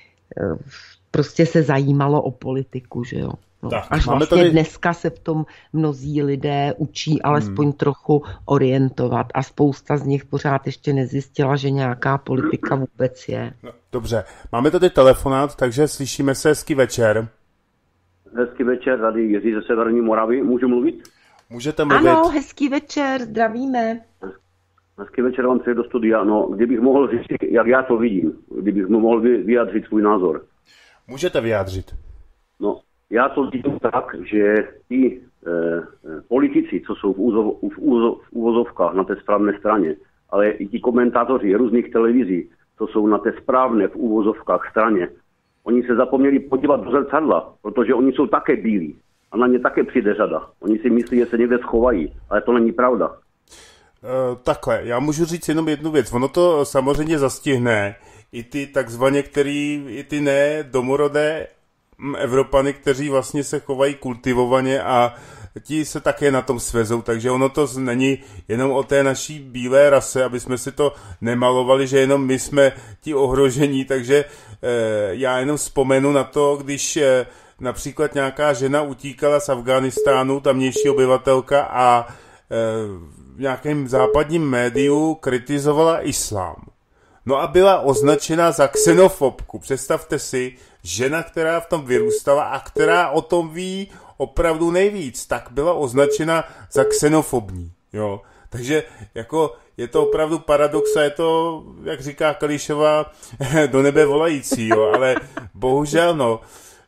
prostě se zajímalo o politiku, že jo. No, tak, až vlastně tady... dneska se v tom mnozí lidé učí alespoň hmm. trochu orientovat a spousta z nich pořád ještě nezjistila, že nějaká politika vůbec je. No, dobře, máme tady telefonát, takže slyšíme se, hezký večer. Hezký večer, tady Jiří ze Severní Moravy, můžu mluvit? Můžete mluvit. Ano, hezký večer, zdravíme. Hezký večer vám přeji do studia, no, kdybych mohl říct, jak já to vidím, kdybych mohl vyjádřit svůj názor. Můžete vyjádřit. No, já to vidím tak, že ti eh, politici, co jsou v, úzov, v, úzov, v úvozovkách na té správné straně, ale i ti komentátoři různých televizí, co jsou na té správné v úvozovkách straně, oni se zapomněli podívat do zrcadla, protože oni jsou také bílí a na ně také přijde řada. Oni si myslí, že se někde schovají, ale to není pravda. Uh, takhle, já můžu říct jenom jednu věc. Ono to samozřejmě zastihne i ty takzvaně, který, i ty ne domorodé Evropany, kteří vlastně se chovají kultivovaně a ti se také na tom svezou, takže ono to není jenom o té naší bílé rase, aby jsme si to nemalovali, že jenom my jsme ti ohrožení, takže eh, já jenom vzpomenu na to, když eh, například nějaká žena utíkala z Afghánistánu, tamnější obyvatelka a eh, v nějakém západním médiu kritizovala islám. No a byla označena za xenofobku. Představte si, žena, která v tom vyrůstala a která o tom ví opravdu nejvíc, tak byla označena za xenofobní. Jo? Takže jako je to opravdu paradox a je to, jak říká Kališová, do nebe volající, jo? Ale bohužel no.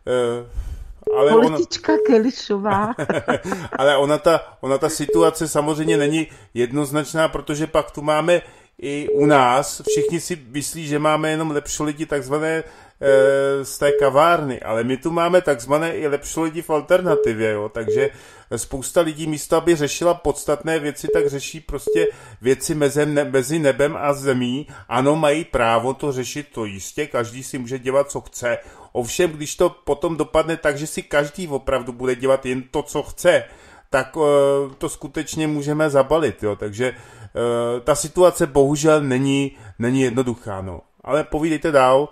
Ale Politička ona... Kališová. Ale ona ta, ona ta situace samozřejmě není jednoznačná, protože pak tu máme i u nás všichni si myslí, že máme jenom lepší lidi takzvané e, z té kavárny, ale my tu máme takzvané i lepší lidi v alternativě, jo, takže spousta lidí místo, aby řešila podstatné věci, tak řeší prostě věci mezi, ne, mezi nebem a zemí. Ano, mají právo to řešit, to jistě, každý si může dělat, co chce. Ovšem, když to potom dopadne tak, že si každý opravdu bude dělat jen to, co chce, tak uh, to skutečně můžeme zabalit, jo, takže uh, ta situace bohužel není, není jednoduchá, no. Ale povídejte dál.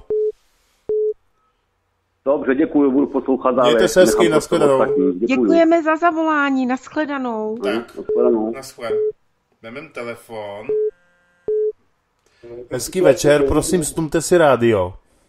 Dobře, děkuji, budu poslouchat dále. Mějte se hezky, nashledanou. Děkujeme za zavolání, nashledanou. Tak, nashledanou. Jdeme telefon. Hezký večer, prosím, stumte si rádio.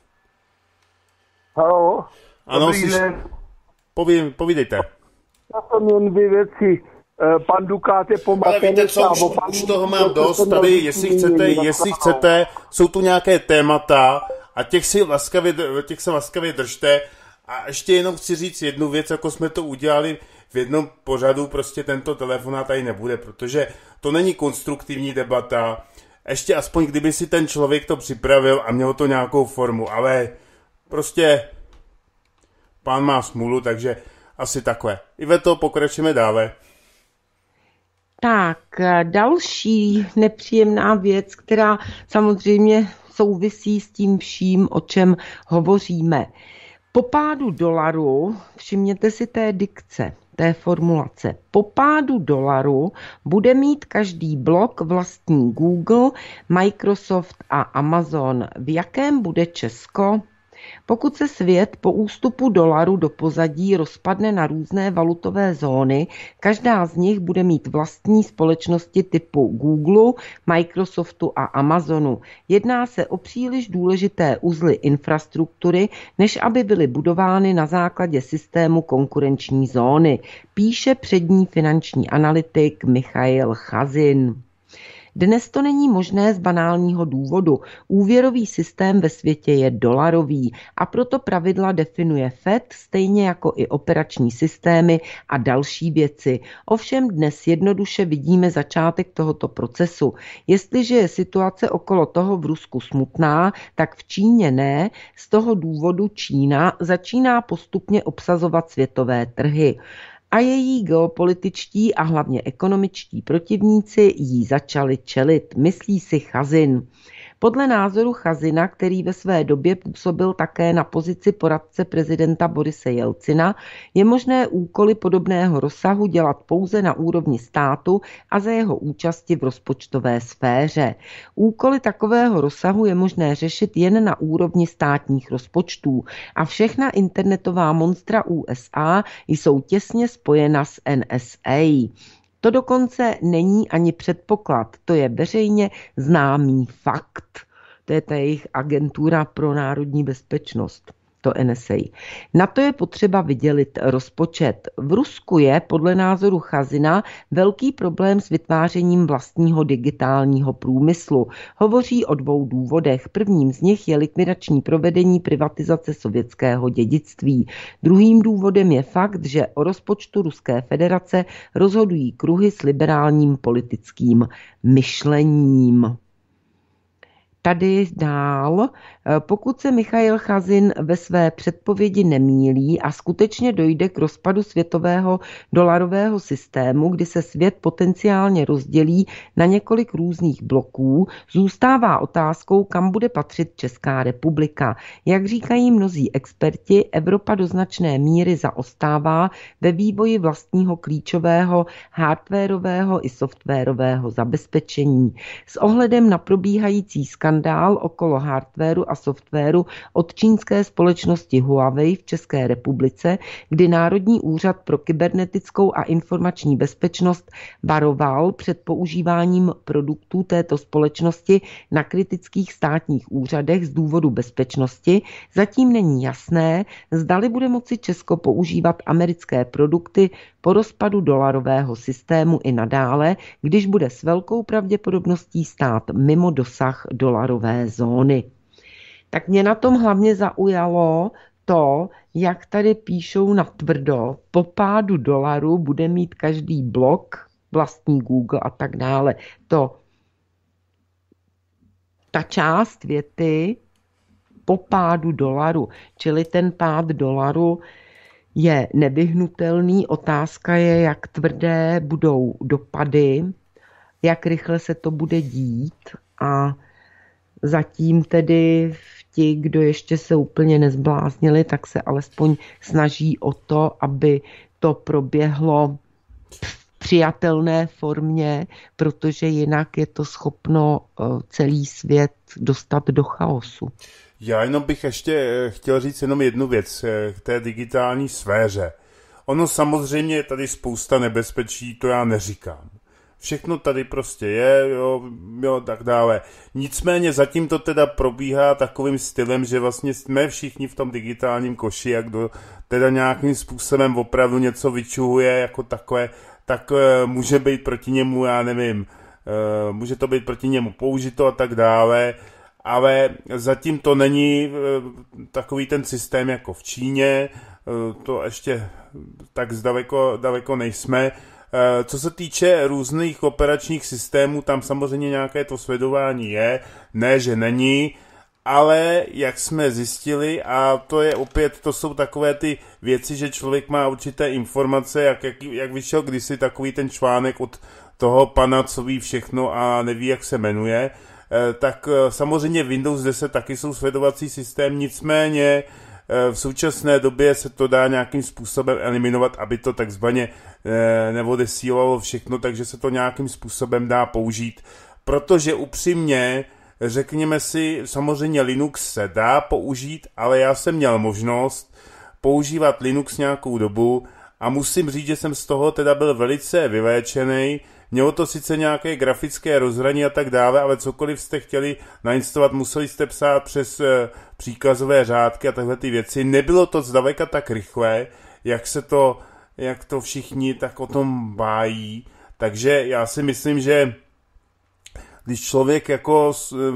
Haló? Ano, si... Poví, povídejte. Já jsem jen dvě věci. Pan Dukát je pomatený. Ale víte co, už, už toho mám dost. Tady, jestli chcete, jestli chcete, jsou tu nějaké témata a těch, si laskavě, těch se laskavě držte. A ještě jenom chci říct jednu věc, jako jsme to udělali v jednom pořadu, prostě tento telefonát tady nebude, protože to není konstruktivní debata. Ještě aspoň kdyby si ten člověk to připravil a měl to nějakou formu, ale prostě pán má smůlu, takže asi takhle. Iveto, pokračujeme dále. Tak, další nepříjemná věc, která samozřejmě souvisí s tím vším, o čem hovoříme. Po pádu dolaru, všimněte si té dikce, té formulace, po pádu dolaru bude mít každý blok vlastní Google, Microsoft a Amazon. V jakém bude Česko? Pokud se svět po ústupu dolaru do pozadí rozpadne na různé valutové zóny, každá z nich bude mít vlastní společnosti typu Google, Microsoftu a Amazonu. Jedná se o příliš důležité uzly infrastruktury, než aby byly budovány na základě systému konkurenční zóny, píše přední finanční analytik Michail Chazin. Dnes to není možné z banálního důvodu. Úvěrový systém ve světě je dolarový a proto pravidla definuje Fed, stejně jako i operační systémy a další věci. Ovšem dnes jednoduše vidíme začátek tohoto procesu. Jestliže je situace okolo toho v Rusku smutná, tak v Číně ne. Z toho důvodu Čína začíná postupně obsazovat světové trhy. A její geopolitičtí a hlavně ekonomičtí protivníci jí začali čelit, myslí si Chazin. Podle názoru Chazina, který ve své době působil také na pozici poradce prezidenta Borise Jelcina, je možné úkoly podobného rozsahu dělat pouze na úrovni státu a za jeho účasti v rozpočtové sféře. Úkoly takového rozsahu je možné řešit jen na úrovni státních rozpočtů a všechna internetová monstra U S A jsou těsně spojena s N S A. To dokonce není ani předpoklad, to je veřejně známý fakt. To je ta jejich agentura pro národní bezpečnost, to N S A. Na to je potřeba vydělit rozpočet. V Rusku je podle názoru Chazina velký problém s vytvářením vlastního digitálního průmyslu. Hovoří o dvou důvodech. Prvním z nich je likvidační provedení privatizace sovětského dědictví. Druhým důvodem je fakt, že o rozpočtu Ruské federace rozhodují kruhy s liberálním politickým myšlením. Tady dál, pokud se Michail Chazin ve své předpovědi nemýlí a skutečně dojde k rozpadu světového dolarového systému, kdy se svět potenciálně rozdělí na několik různých bloků, zůstává otázkou, kam bude patřit Česká republika. Jak říkají mnozí experti, Evropa do značné míry zaostává ve vývoji vlastního klíčového hardwarového i softwarového zabezpečení. S ohledem na probíhající skandál Skandál okolo hardwaru a softwaru od čínské společnosti Huawei v České republice, kdy Národní úřad pro kybernetickou a informační bezpečnost varoval před používáním produktů této společnosti na kritických státních úřadech z důvodu bezpečnosti, zatím není jasné, zdali bude moci Česko používat americké produkty po rozpadu dolarového systému i nadále, když bude s velkou pravděpodobností stát mimo dosah dolarové zóny. Tak mě na tom hlavně zaujalo to, jak tady píšou natvrdo, po pádu dolaru bude mít každý blok vlastní Google a tak dále. To ta část věty po pádu dolaru, čili ten pád dolaru je nevyhnutelný. Otázka je, jak tvrdé budou dopady, jak rychle se to bude dít a zatím tedy ti, kdo ještě se úplně nezbláznili, tak se alespoň snaží o to, aby to proběhlo v přijatelné formě, protože jinak je to schopno celý svět dostat do chaosu. Já jenom bych ještě chtěl říct jenom jednu věc k té digitální sféře. Ono samozřejmě je tady spousta nebezpečí, to já neříkám. Všechno tady prostě je, jo, jo, tak dále. Nicméně zatím to teda probíhá takovým stylem, že vlastně jsme všichni v tom digitálním koši a kdo teda nějakým způsobem opravdu něco vyčuhuje jako takové, tak uh, může být proti němu, já nevím, uh, může to být proti němu použito a tak dále, ale zatím to není uh, takový ten systém jako v Číně, uh, to ještě tak zdaleko, daleko nejsme. Co se týče různých operačních systémů, tam samozřejmě nějaké to sledování je, ne, že není, ale jak jsme zjistili, a to je opět, to jsou takové ty věci, že člověk má určité informace, jak, jak, jak vyšel kdysi takový ten článek od toho pana, co ví všechno a neví, jak se jmenuje, tak samozřejmě Windows deset taky jsou sledovací systém, nicméně v současné době se to dá nějakým způsobem eliminovat, aby to takzvaně neodesílalo všechno, takže se to nějakým způsobem dá použít, protože upřímně, řekněme si, samozřejmě Linux se dá použít, ale já jsem měl možnost používat Linux nějakou dobu a musím říct, že jsem z toho teda byl velice vyléčený. Mělo to sice nějaké grafické rozhraní a tak dále, ale cokoliv jste chtěli nainstalovat, museli jste psát přes e, příkazové řádky a takhle ty věci. Nebylo to zdaleka tak rychle, jak se to, jak to všichni tak o tom bájí. Takže já si myslím, že když člověk jako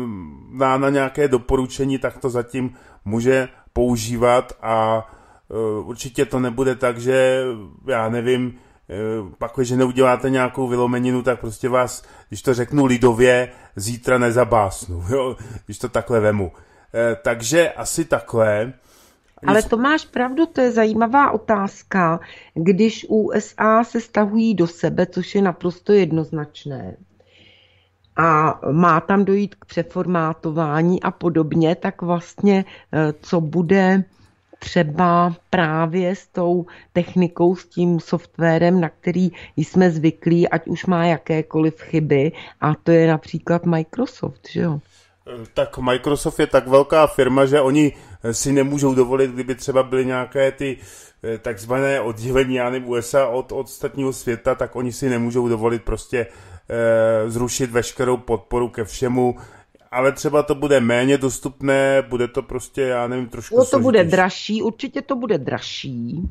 dá na nějaké doporučení, tak to zatím může používat a e, určitě to nebude tak, že já nevím, pak, když neuděláte nějakou vylomeninu, tak prostě vás, když to řeknu lidově, zítra nezabásnu, jo? Když to takhle vemu. E, takže asi takhle. Ale to máš pravdu, to je zajímavá otázka. Když U S A se stahují do sebe, což je naprosto jednoznačné, a má tam dojít k přeformátování a podobně, tak vlastně co bude třeba právě s tou technikou, s tím softwarem, na který jsme zvyklí, ať už má jakékoliv chyby, a to je například Microsoft, že jo? Tak Microsoft je tak velká firma, že oni si nemůžou dovolit, kdyby třeba byly nějaké ty takzvané oddělení, já nevím, U S A od, od ostatního světa, tak oni si nemůžou dovolit prostě eh, zrušit veškerou podporu ke všemu, ale třeba to bude méně dostupné, bude to prostě, já nevím, trošku no to složitější. Bude dražší, určitě to bude dražší.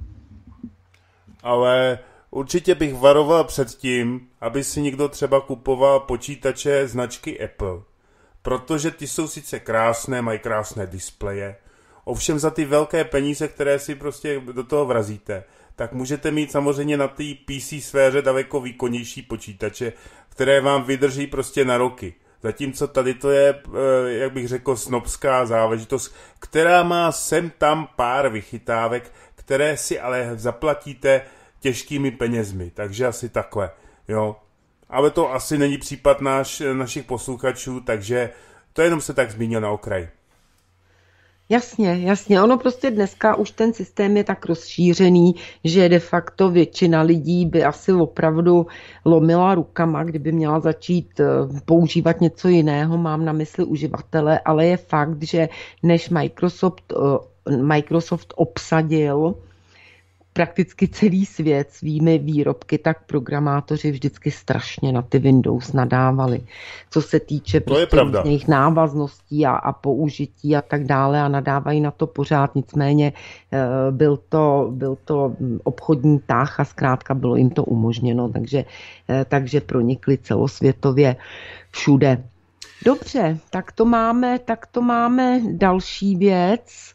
Ale určitě bych varoval před tím, aby si někdo třeba kupoval počítače značky Apple. Protože ty jsou sice krásné, mají krásné displeje, ovšem za ty velké peníze, které si prostě do toho vrazíte, tak můžete mít samozřejmě na té P C sféře daleko výkonnější počítače, které vám vydrží prostě na roky. Zatímco tady to je, jak bych řekl, snobská záležitost, která má sem tam pár vychytávek, které si ale zaplatíte těžkými penězmi. Takže asi takhle, jo. Ale to asi není případ naš, našich posluchačů, takže to jenom se tak zmínil na okraj. Jasně, jasně. Ono prostě dneska už ten systém je tak rozšířený, že de facto většina lidí by asi opravdu lomila rukama, kdyby měla začít používat něco jiného. Mám na mysli uživatele, ale je fakt, že než Microsoft, Microsoft obsadil prakticky celý svět svými výrobky, tak programátoři vždycky strašně na ty Windows nadávali. Co se týče prostě jejich návazností a, a použití a tak dále, a nadávají na to pořád, nicméně byl to, byl to obchodní tah a zkrátka bylo jim to umožněno, takže, takže pronikli celosvětově všude. Dobře, tak to máme, tak to máme další věc.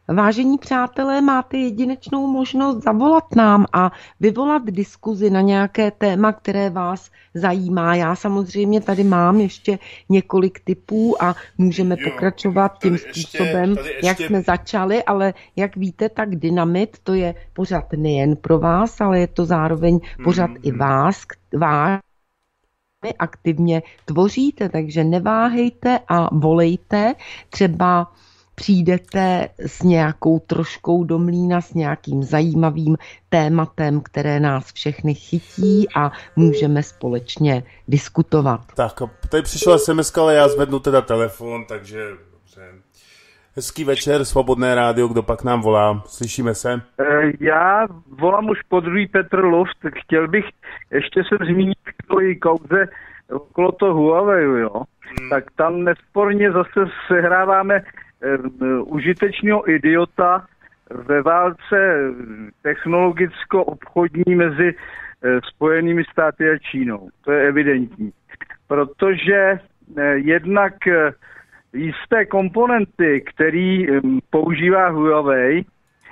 vážení přátelé, máte jedinečnou možnost zavolat nám a vyvolat diskuzi na nějaké téma, které vás zajímá. Já samozřejmě tady mám ještě několik tipů a můžeme jo, pokračovat tím ještě, způsobem, ještě... jak jsme začali, ale jak víte, tak Dynamit to je pořad nejen pro vás, ale je to zároveň pořad hmm. i vás, vás aktivně tvoříte, takže neváhejte a volejte. Třeba přijdete s nějakou troškou do mlýna, s nějakým zajímavým tématem, které nás všechny chytí a můžeme společně diskutovat. Tak, tady přišla es em eska, ale já zvednu teda telefon, takže dobře. Hezký večer, Svobodné rádio, kdo pak nám volá? Slyšíme se? Já volám už po druhý Petr Luft. Chtěl bych ještě se zmínit k tvojí kauze okolo toho Huawei, jo. Hmm. Tak tam nesporně zase sehráváme uh, užitečného idiota ve válce technologicko-obchodní mezi uh, Spojenými státy a Čínou. To je evidentní. Protože uh, jednak uh, jisté komponenty, které používá Huawei,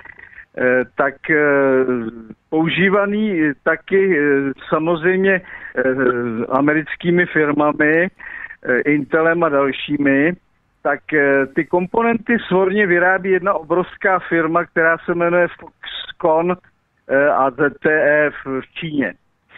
tak používaný taky samozřejmě americkými firmami, Intelem a dalšími, tak ty komponenty svorně vyrábí jedna obrovská firma, která se jmenuje Foxconn a zet té é v Číně.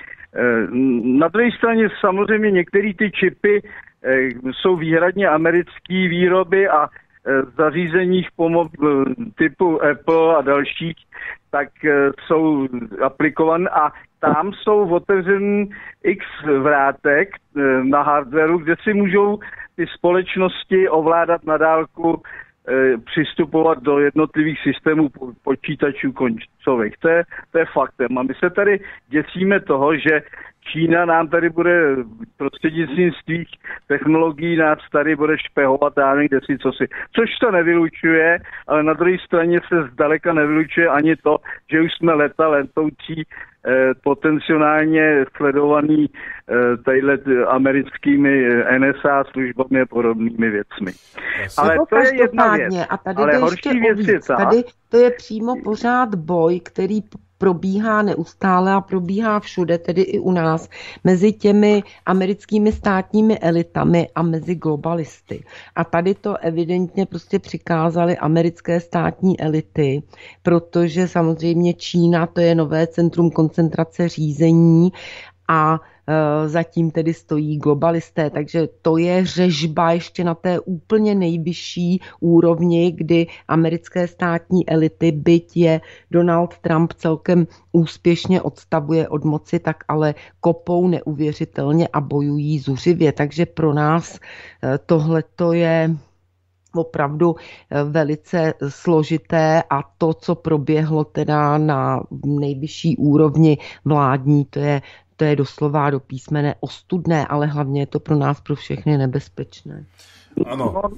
Na druhé straně samozřejmě některé ty čipy jsou výhradně americké výroby a zařízeních pomo- typu Apple a dalších, tak jsou aplikované a tam jsou otevřený x vrátek na hardwareu, kde si můžou ty společnosti ovládat na dálku, přistupovat do jednotlivých systémů počítačů koncových. To je, to je faktem. A my se tady děsíme toho, že Čína nám tady bude prostřednictvím svých technologií nás tady bude špehovat a nevím kde si co si. Což to nevylučuje, ale na druhé straně se zdaleka nevylučuje ani to, že už jsme leta letoucí eh, potenciálně sledovaný eh, tadyhle americkými en es á službami a podobnými věcmi. Ale to, to je jedna věc. A tady ale to horší věc je ta... Tady to je přímo pořád boj, který probíhá neustále a probíhá všude, tedy i u nás, mezi těmi americkými státními elitami a mezi globalisty. A tady to evidentně prostě přikázali americké státní elity, protože samozřejmě Čína to je nové centrum koncentrace řízení a zatím tedy stojí globalisté, takže to je řežba ještě na té úplně nejvyšší úrovni, kdy americké státní elity, byť je Donald Trump celkem úspěšně odstavuje od moci, tak ale kopou neuvěřitelně a bojují zuřivě, takže pro nás tohleto je opravdu velice složité a to, co proběhlo teda na nejvyšší úrovni vládní, to je To je doslova do písmene ostudné, ale hlavně je to pro nás, pro všechny nebezpečné. Ano. No,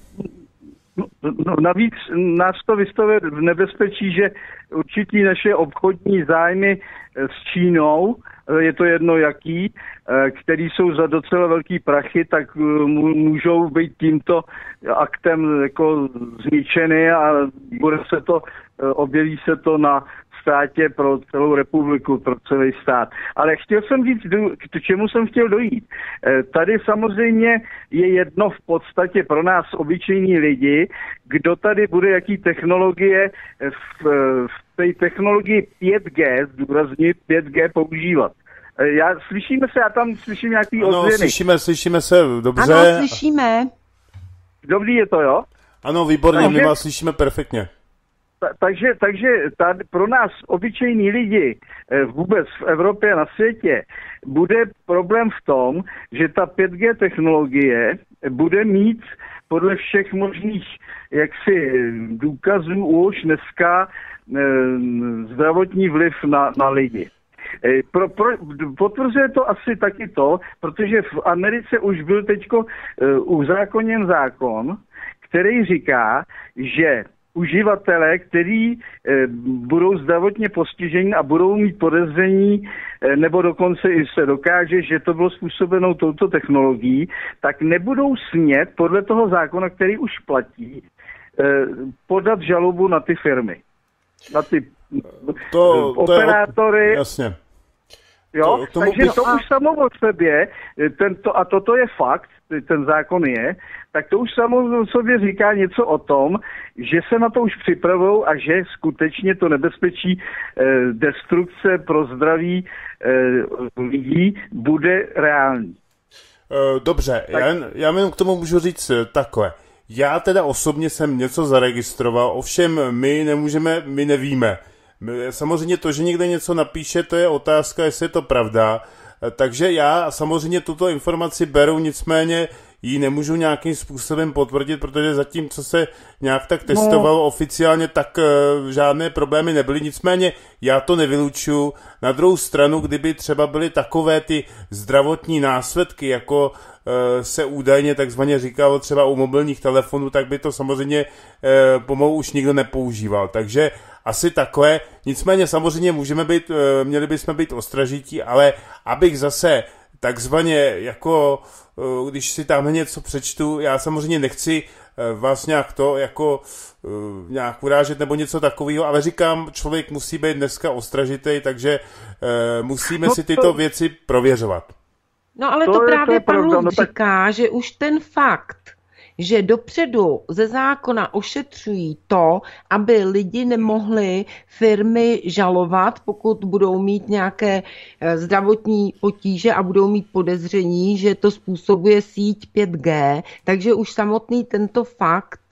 no, no, navíc nás to vystavuje v nebezpečí, že určitý naše obchodní zájmy s Čínou, je to jedno jaký, který jsou za docela velký prachy, tak můžou být tímto aktem jako zničeny a bude se to, objeví se to na státě pro celou republiku, pro celý stát. Ale chtěl jsem říct, k čemu jsem chtěl dojít. Tady samozřejmě je jedno v podstatě pro nás obyčejní lidi, kdo tady bude, jaký technologie v, v té technologii pět gé, zdůraznit pět gé používat. Já, slyšíme se, já tam slyším nějaký ozvěny. Ano, slyšíme, slyšíme se, dobře. Ano, slyšíme. Dobrý je to, jo? Ano, výborně, takže, my vás slyšíme perfektně. Ta, takže takže tady pro nás obyčejní lidi vůbec v Evropě a na světě bude problém v tom, že ta pět gé technologie bude mít podle všech možných jaksi důkazů už dneska e, zdravotní vliv na, na lidi. E, pro, pro, potvrzuje to asi taky to, protože v Americe už byl teďko e, uzákoněn zákon, který říká, že uživatelé, kteří e, budou zdravotně postiženi a budou mít podezření, e, nebo dokonce i se dokáže, že to bylo způsobeno touto technologií, tak nebudou smět podle toho zákona, který už platí, podat žalobu na ty firmy. Na ty to, operátory. To je, jasně. Jo? To, takže bych... to už samo o sobě, tento, a toto je fakt, ten zákon je, tak to už samo o sobě říká něco o tom, že se na to už připravují a že skutečně to nebezpečí eh, destrukce pro zdraví eh, lidí bude reální. Dobře, tak... já, já jenom k tomu můžu říct takhle. Já teda osobně jsem něco zaregistroval, ovšem my nemůžeme, my nevíme. Samozřejmě to, že někde něco napíše, to je otázka, jestli je to pravda. Takže já samozřejmě tuto informaci beru, nicméně ji nemůžu nějakým způsobem potvrdit, protože zatím, co se nějak tak testovalo no. oficiálně, tak uh, žádné problémy nebyly. Nicméně já to nevylučuju. Na druhou stranu, kdyby třeba byly takové ty zdravotní následky, jako uh, se údajně takzvaně říkalo třeba u mobilních telefonů, tak by to samozřejmě uh, pomalu už nikdo nepoužíval. Takže asi takhle. Nicméně samozřejmě můžeme být, uh, měli bychom být ostražití, ale abych zase takzvaně jako, když si tam něco přečtu, já samozřejmě nechci vás nějak to jako nějak urážet nebo něco takového, ale říkám, člověk musí být dneska ostražitej, takže musíme no to... si tyto věci prověřovat. No ale to, to právě to pan Luk říká, že už ten fakt, že dopředu ze zákona ošetřují to, aby lidi nemohli firmy žalovat, pokud budou mít nějaké zdravotní potíže a budou mít podezření, že to způsobuje síť pět G, takže už samotný tento fakt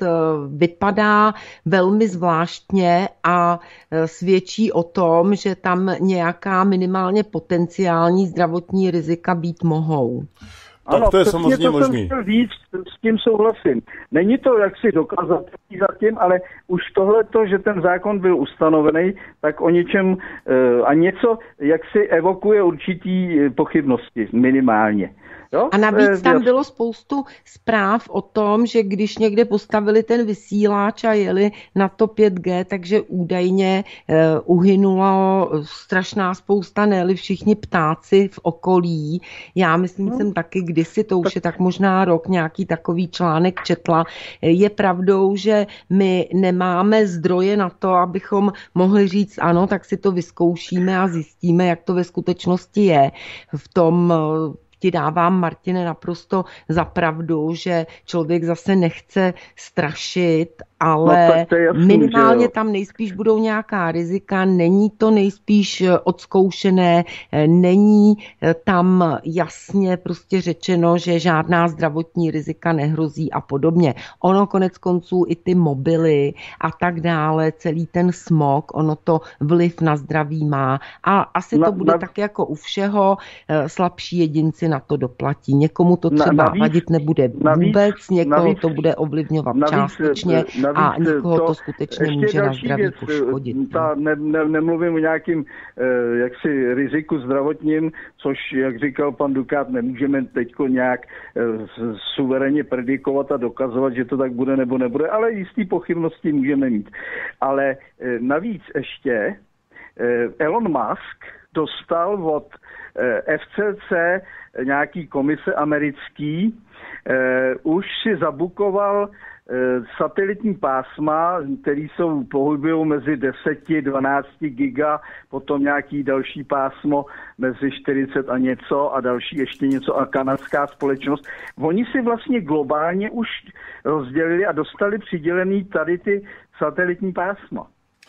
vypadá velmi zvláštně a svědčí o tom, že tam nějaká minimálně potenciální zdravotní rizika být mohou. Tak ano, to je samozřejmě to možný. Jsem chtěl říct, s tím souhlasím. Není to jaksi dokázat zatím, ale už tohleto, že ten zákon byl ustanovený, tak o něčem a něco jaksi evokuje určitý pochybnosti minimálně. Jo? A navíc tam bylo spoustu zpráv o tom, že když někde postavili ten vysíláč a jeli na to pět G, takže údajně uh, uhynulo strašná spousta, ne-li všichni ptáci v okolí. Já myslím, hmm. jsem taky kdysi, to už je tak možná rok, nějaký takový článek četla. Je pravdou, že my nemáme zdroje na to, abychom mohli říct ano, tak si to vyzkoušíme a zjistíme, jak to ve skutečnosti je. V tom ti dávám, Martine, naprosto za pravdu, že člověk zase nechce strašit, ale no, jasný, minimálně tam nejspíš budou nějaká rizika, není to nejspíš odzkoušené, není tam jasně prostě řečeno, že žádná zdravotní rizika nehrozí a podobně. Ono konec konců i ty mobily a tak dále, celý ten smog, ono to vliv na zdraví má a asi na, to bude na... tak jako u všeho, slabší jedinci na to doplatí. Někomu to třeba navíc, vadit nebude navíc, vůbec, někoho navíc, to bude ovlivňovat navíc, částečně a někoho to, to skutečně může na zdraví věc, poškodit. Ta, ne, ne, nemluvím o nějakým eh, jaksi riziku zdravotním, což, jak říkal pan Dukát, nemůžeme teďko nějak eh, suverénně predikovat a dokazovat, že to tak bude nebo nebude, ale jistý pochybnosti můžeme mít. Ale eh, navíc ještě eh, Elon Musk dostal od eh, F C C nějaký komise americký, eh, už si zabukoval satelitní pásma, které jsou pohybují mezi deset a dvanáct giga, potom nějaký další pásmo mezi čtyřicet a něco a další ještě něco a kanadská společnost. Oni si vlastně globálně už rozdělili a dostali přidělený tady ty satelitní pásma.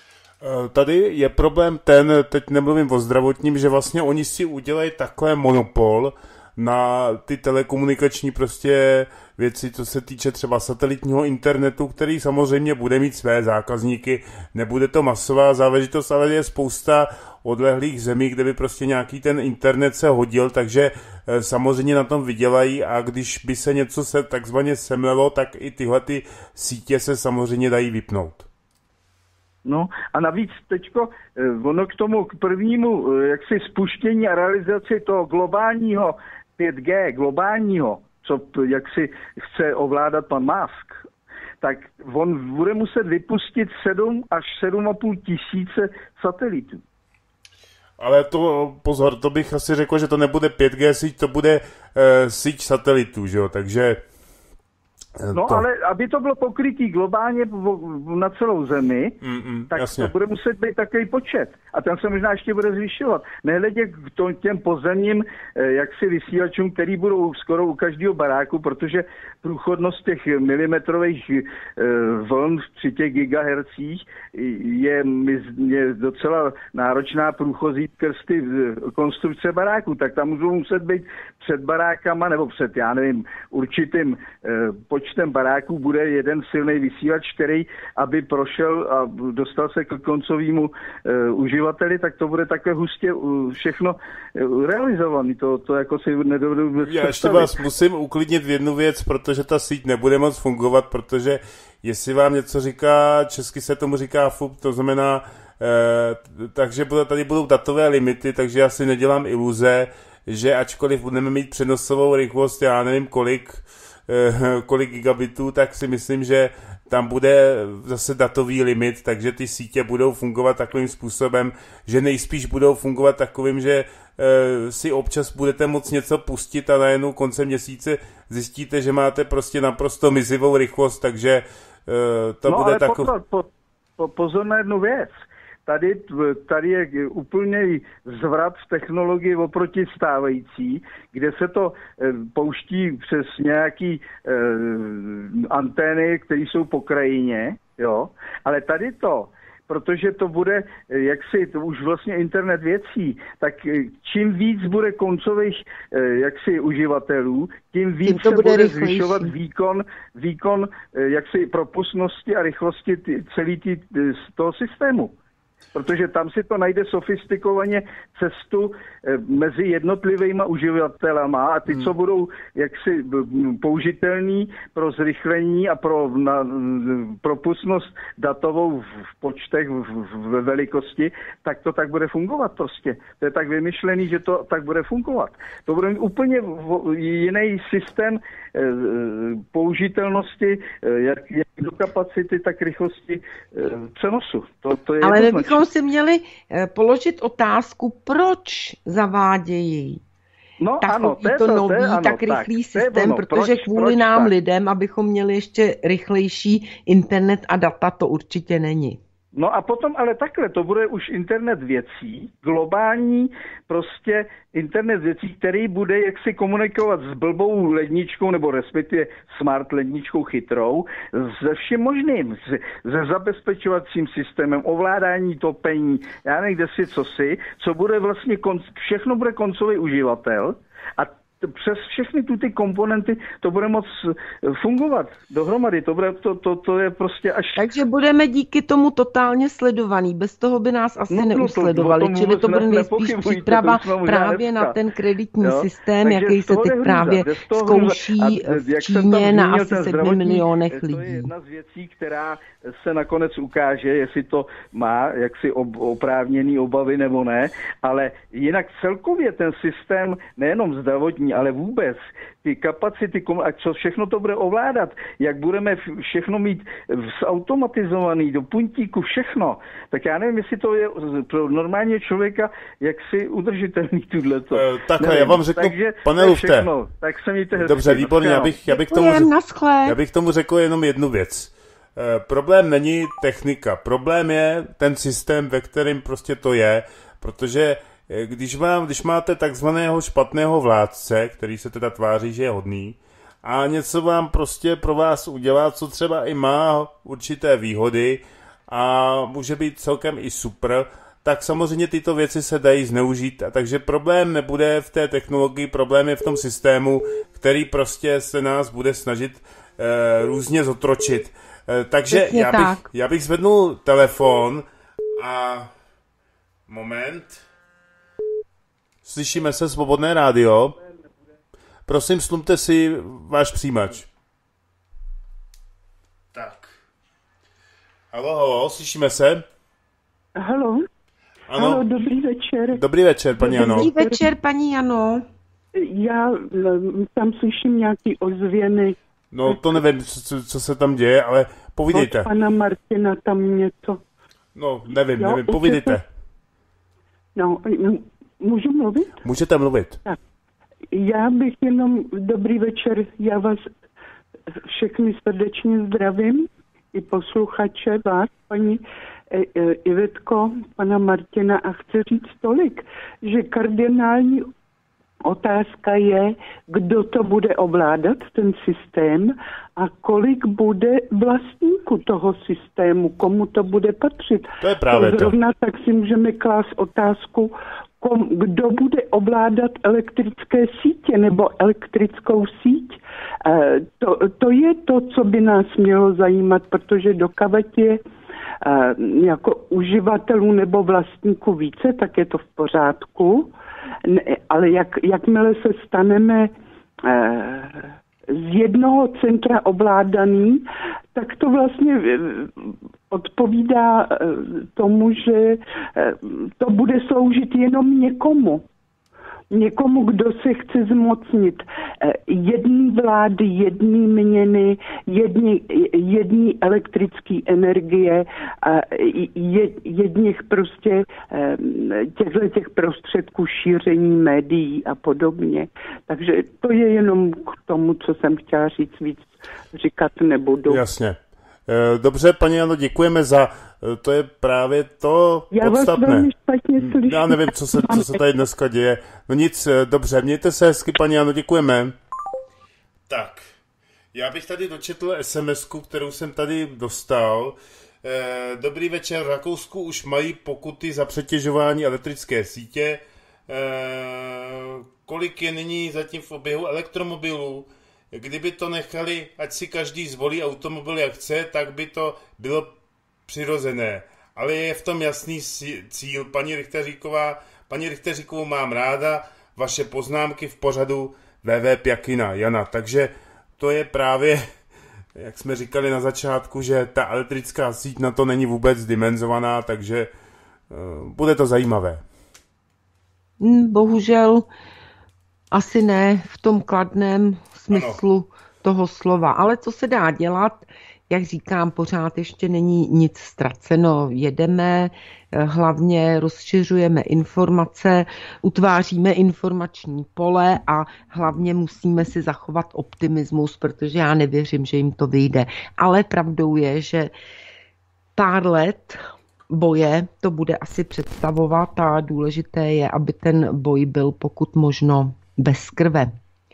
Tady je problém ten, teď nemluvím o zdravotním, že vlastně oni si udělají takové monopol na ty telekomunikační prostě věci, co se týče třeba satelitního internetu, který samozřejmě bude mít své zákazníky, nebude to masová záležitost, ale je spousta odlehlých zemí, kde by prostě nějaký ten internet se hodil, takže samozřejmě na tom vydělají a když by se něco se takzvaně semlelo, tak i tyhle ty sítě se samozřejmě dají vypnout. No a navíc teďko ono k tomu k prvnímu jaksi spuštění a realizaci toho globálního pět G, globálního, co jak si chce ovládat pan Musk, tak on bude muset vypustit sedm až sedm a půl tisíce satelitů. Ale to, pozor, to bych asi řekl, že to nebude pět G síť, to bude e, síť satelitů, že jo, takže No to. ale aby to bylo pokrytý globálně na celou zemi, Mm-mm, tak jasně. to bude muset být takový počet. A ten se možná ještě bude zvyšovat. Nehledě k těm pozemním jaksi vysílačům, který budou skoro u každého baráku, protože průchodnost těch milimetrových vln při těch gigahercích je, je docela náročná průchozí skrz ty konstrukce baráků. Tak tam můžou muset být před barákama, nebo před, já nevím, určitým počtem baráků bude jeden silný vysílač, který, aby prošel a dostal se k koncovému uh, uživateli, tak to bude takhle hustě uh, všechno uh, realizovaný. To, to jako si nedovedu představit. Já ještě vás musím uklidnit v jednu věc, protože ta síť nebude moc fungovat, protože jestli vám něco říká, česky se tomu říká F U P, to znamená, eh, takže tady budou datové limity, takže já si nedělám iluze, že ačkoliv budeme mít přenosovou rychlost, já nevím kolik, kolik gigabitů, tak si myslím, že tam bude zase datový limit, takže ty sítě budou fungovat takovým způsobem, že nejspíš budou fungovat takovým, že e, si občas budete moct něco pustit a najednou koncem měsíce zjistíte, že máte prostě naprosto mizivou rychlost, takže e, to no, bude ale takový... Po, po, po, pozor na jednu věc. Tady, tady je úplný zvrat v technologii oproti stávající, kde se to e, pouští přes nějaký e, antény, které jsou po krajině, jo, ale tady to, protože to bude, jaksi, to už vlastně internet věcí, tak čím víc bude koncových jaksi uživatelů, tím víc tím se bude, bude zvyšovat výkon, výkon jaksi propustnosti a rychlosti ty, celý ty, z toho systému. Protože tam si to najde sofistikovaně cestu e, mezi jednotlivými uživatelama a ty, hmm. co budou jaksi použitelný pro zrychlení a pro na, propustnost datovou v počtech, ve velikosti, tak to tak bude fungovat prostě. To je tak vymyšlený, že to tak bude fungovat. To bude úplně jiný systém e, použitelnosti, e, jak, jak do kapacity, tak rychlosti e, přenosu. To, to je Ale my bychom si měli položit otázku, proč zavádějí no, takový ano, to, to to nový, to, ano, tak rychlý tak, systém, ono, protože proč, kvůli proč nám tak? lidem, abychom měli ještě rychlejší internet a data, to určitě není. No a potom ale takhle, to bude už internet věcí, globální prostě internet věcí, který bude jaksi komunikovat s blbou ledničkou, nebo respektive smart ledničkou chytrou, se vším možným, se zabezpečovacím systémem, ovládání topení, já nevím, kde si, co si, co bude vlastně, všechno bude koncový uživatel a přes všechny tu ty komponenty to bude moc fungovat dohromady. To, bude, to, to, to je prostě až... Takže budeme díky tomu totálně sledovaný. Bez toho by nás asi no, neusledovali. To, to, Čili to bude nejspíš příprava právě na ten kreditní jo? systém, takže jaký se teď právě zkouší v Číně na asi sedmi milionech lidí. To je jedna z věcí, která se nakonec ukáže, jestli to má jaksi oprávněný obavy nebo ne, ale jinak celkově ten systém nejenom zdravotní, ale vůbec ty kapacity, a co všechno to bude ovládat, jak budeme všechno mít zautomatizovaný do puntíku, všechno, tak já nevím, jestli to je pro normálního člověka jaksi udržitelný tuto. E, takhle, já vám řeknu, takže, pane Lufte. Tak se mějte hezky. Dobře, výborně, já bych, já, bych tomu, já bych tomu řekl jenom jednu věc. E, problém není technika, problém je ten systém, ve kterém prostě to je, protože Když, mám, když máte takzvaného špatného vládce, který se teda tváří, že je hodný, a něco vám prostě pro vás udělá, co třeba i má určité výhody a může být celkem i super, tak samozřejmě tyto věci se dají zneužít. A takže problém nebude v té technologii, problém je v tom systému, který prostě se nás bude snažit e, různě zotročit. E, takže já bych, já bych zvednul telefon a moment... Slyšíme se, Svobodné rádio. Prosím, slumte si váš přijímač. Tak. Halo, halo, slyšíme se? Halo. Ano. Halo, dobrý večer. Dobrý večer, paní Jano. Dobrý večer, paní Jano. Já tam slyším nějaký ozvěny. No, to nevím, co, co se tam děje, ale povídejte. Od pana Martina tam něco. No, nevím, jo, nevím, povídejte. No, můžu mluvit? Můžete mluvit. Tak. Já bych jenom, dobrý večer, já vás všechny srdečně zdravím, i posluchače vás, paní Ivetko, pana Martina, a chci říct tolik, že kardinální otázka je, kdo to bude ovládat, ten systém, a kolik bude vlastníků toho systému, komu to bude patřit. To je právě to. Zrovna tak si můžeme klást otázku, kom, kdo bude ovládat elektrické sítě nebo elektrickou síť. E, to, to je to, co by nás mělo zajímat, protože dokud je e, jako uživatelů nebo vlastníků více, tak je to v pořádku. Ne, ale jak, jakmile se staneme eh, z jednoho centra ovládaný, tak to vlastně eh, odpovídá eh, tomu, že eh, to bude sloužit jenom někomu. Někomu, kdo se chce zmocnit eh, jedný vlády, jedný měny, jední, jední elektrické energie, eh, jed, jedních prostě eh, těchto těch prostředků šíření médií a podobně. Takže to je jenom k tomu, co jsem chtěla říct, víc říkat nebudu. Jasně. Dobře, paní Jano, děkujeme za, to je právě to Já podstatné. Vás velmi špatně slyším. Já nevím, co se, co se tady dneska děje. No nic, dobře, mějte se hezky, paní Jano, děkujeme. Tak, já bych tady dočetl es em esku, kterou jsem tady dostal. Dobrý večer, v Rakousku už mají pokuty za přetěžování elektrické sítě. Kolik je nyní zatím v oběhu elektromobilů? Kdyby to nechali, ať si každý zvolí automobil jak chce, tak by to bylo přirozené. Ale je v tom jasný cíl. Paní Richteříková, paní Richteříkovou mám ráda, vaše poznámky v pořadu W W Pjakina Jana. Takže to je právě, jak jsme říkali na začátku, že ta elektrická síť na to není vůbec dimenzovaná, takže uh, bude to zajímavé. Bohužel asi ne v tom kladném smyslu ano. toho slova. Ale co se dá dělat, jak říkám, pořád ještě není nic ztraceno. Jedeme, hlavně rozšiřujeme informace, utváříme informační pole a hlavně musíme si zachovat optimismus, protože já nevěřím, že jim to vyjde. Ale pravdou je, že pár let boje to bude asi představovat a důležité je, aby ten boj byl pokud možno bez krve.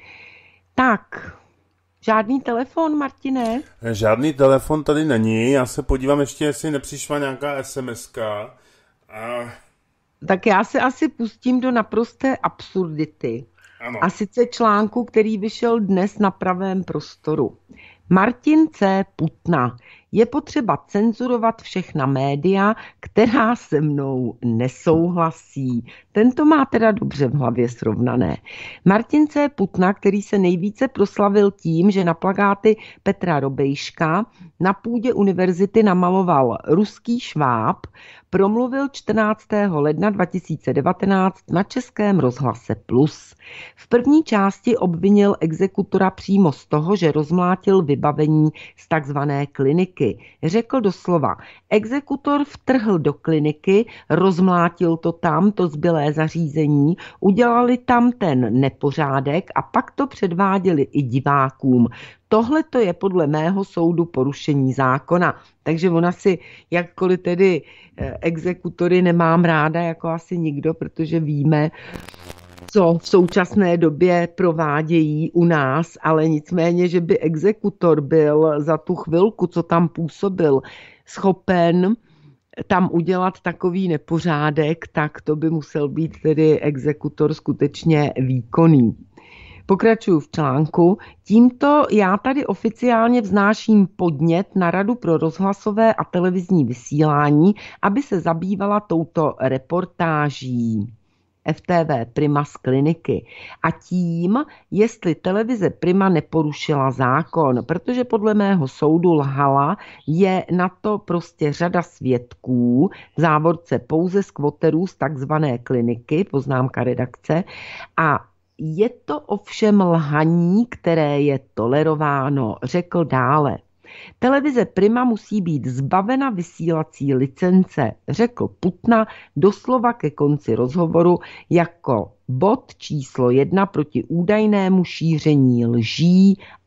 Tak, žádný telefon, Martine? Žádný telefon tady není, já se podívám ještě, jestli nepřišla nějaká es em eska. A... Tak já se asi pustím do naprosté absurdity. Ano. A sice článku, který vyšel dnes na Pravém prostoru. Martin C. Putna. Je potřeba cenzurovat všechna média, která se mnou nesouhlasí. Tento má teda dobře v hlavě srovnané. Martin C. Putna, který se nejvíce proslavil tím, že na plakáty Petra Robejška na půdě univerzity namaloval ruský šváb, promluvil čtrnáctého ledna dva tisíce devatenáct na Českém rozhlase Plus. V první části obvinil exekutora přímo z toho, že rozmlátil vybavení z takzvané kliniky. Řekl doslova, exekutor vtrhl do kliniky, rozmlátil to tam, to zbylé zařízení, udělali tam ten nepořádek a pak to předváděli i divákům. Tohle to je podle mého soudu porušení zákona. Takže ona si, jakkoliv tedy exekutory nemám ráda jako asi nikdo, protože víme, co v současné době provádějí u nás, ale nicméně, že by exekutor byl za tu chvilku, co tam působil, schopen tam udělat takový nepořádek, tak to by musel být tedy exekutor skutečně výkonný. Pokračuju v článku. Tímto já tady oficiálně vznáším podnět na Radu pro rozhlasové a televizní vysílání, aby se zabývala touto reportáží F T V Prima z kliniky a tím, jestli televize Prima neporušila zákon, protože podle mého soudu lhala, je na to prostě řada svědků, v závorce pouze skvoterů z takzvané kliniky, poznámka redakce, a je to ovšem lhaní, které je tolerováno, řekl dále. Televize Prima musí být zbavena vysílací licence, řekl Putna doslova ke konci rozhovoru jako bod číslo jedna proti údajnému šíření lží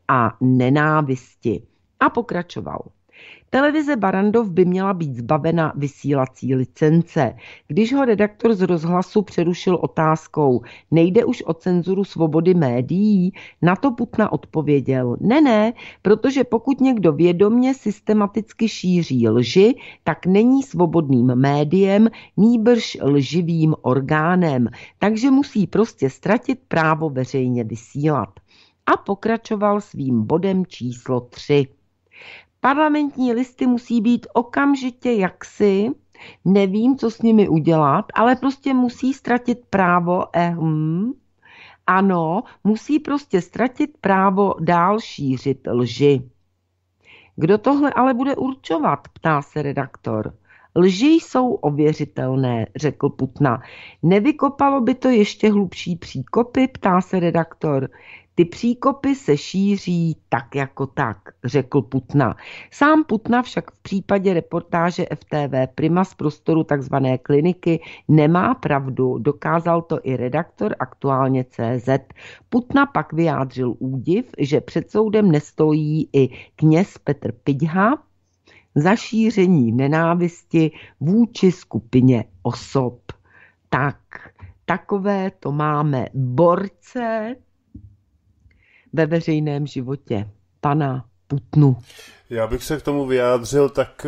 a nenávisti. A pokračoval. Televize Barrandov by měla být zbavena vysílací licence. Když ho redaktor z Rozhlasu přerušil otázkou, nejde už o cenzuru svobody médií, na to Putna odpověděl, ne, ne, protože pokud někdo vědomě systematicky šíří lži, tak není svobodným médiem, nýbrž lživým orgánem, takže musí prostě ztratit právo veřejně vysílat. A pokračoval svým bodem číslo tři. Parlamentní listy musí být okamžitě jaksi, nevím, co s nimi udělat, ale prostě musí ztratit právo, ehm, ano, musí prostě ztratit právo dál šířit lži. Kdo tohle ale bude určovat, ptá se redaktor. Lži jsou ověřitelné, řekl Putna. Nevykopalo by to ještě hlubší příkopy, ptá se redaktor. Ty příkopy se šíří tak jako tak, řekl Putna. Sám Putna však v případě reportáže F T V Prima z prostoru tzv. Kliniky nemá pravdu, dokázal to i redaktor Aktuálně tečka cé zet. Putna pak vyjádřil údiv, že před soudem nestojí i kněz Petr Piďha za šíření nenávisti vůči skupině osob. Tak, takové to máme borce ve veřejném životě, pana Putnu. Já bych se k tomu vyjádřil, tak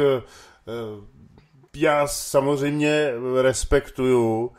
já samozřejmě respektuju,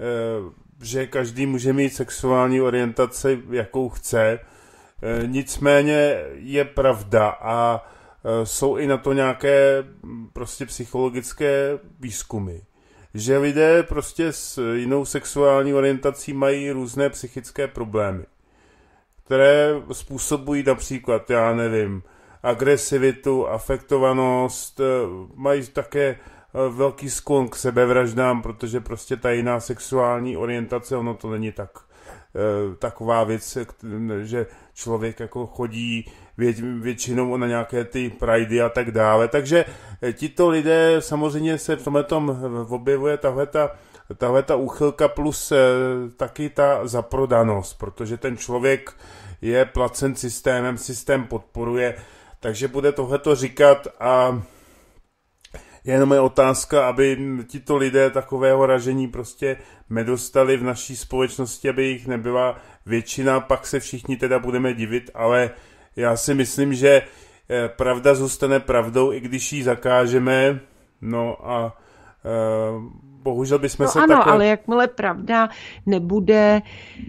že každý může mít sexuální orientaci, jakou chce, nicméně je pravda a jsou i na to nějaké prostě psychologické výzkumy, že lidé prostě s jinou sexuální orientací mají různé psychické problémy, které způsobují například, já nevím, agresivitu, afektovanost, mají také velký sklon k sebevraždám, protože prostě ta jiná sexuální orientace, ono to není tak taková věc, že člověk jako chodí vě, většinou na nějaké ty pridey a tak dále. Takže tito lidé, samozřejmě se v tomhletom objevuje tahleta tahle ta úchylka plus taky ta zaprodanost, protože ten člověk je placen systémem, systém podporuje, takže bude tohleto říkat a jenom je otázka, aby tito lidé takového ražení prostě nedostali v naší společnosti, aby jich nebyla většina, pak se všichni teda budeme divit, ale já si myslím, že pravda zůstane pravdou, i když ji zakážeme, no a uh, bohužel bychom no se ano, takhle... ale jakmile pravda nebude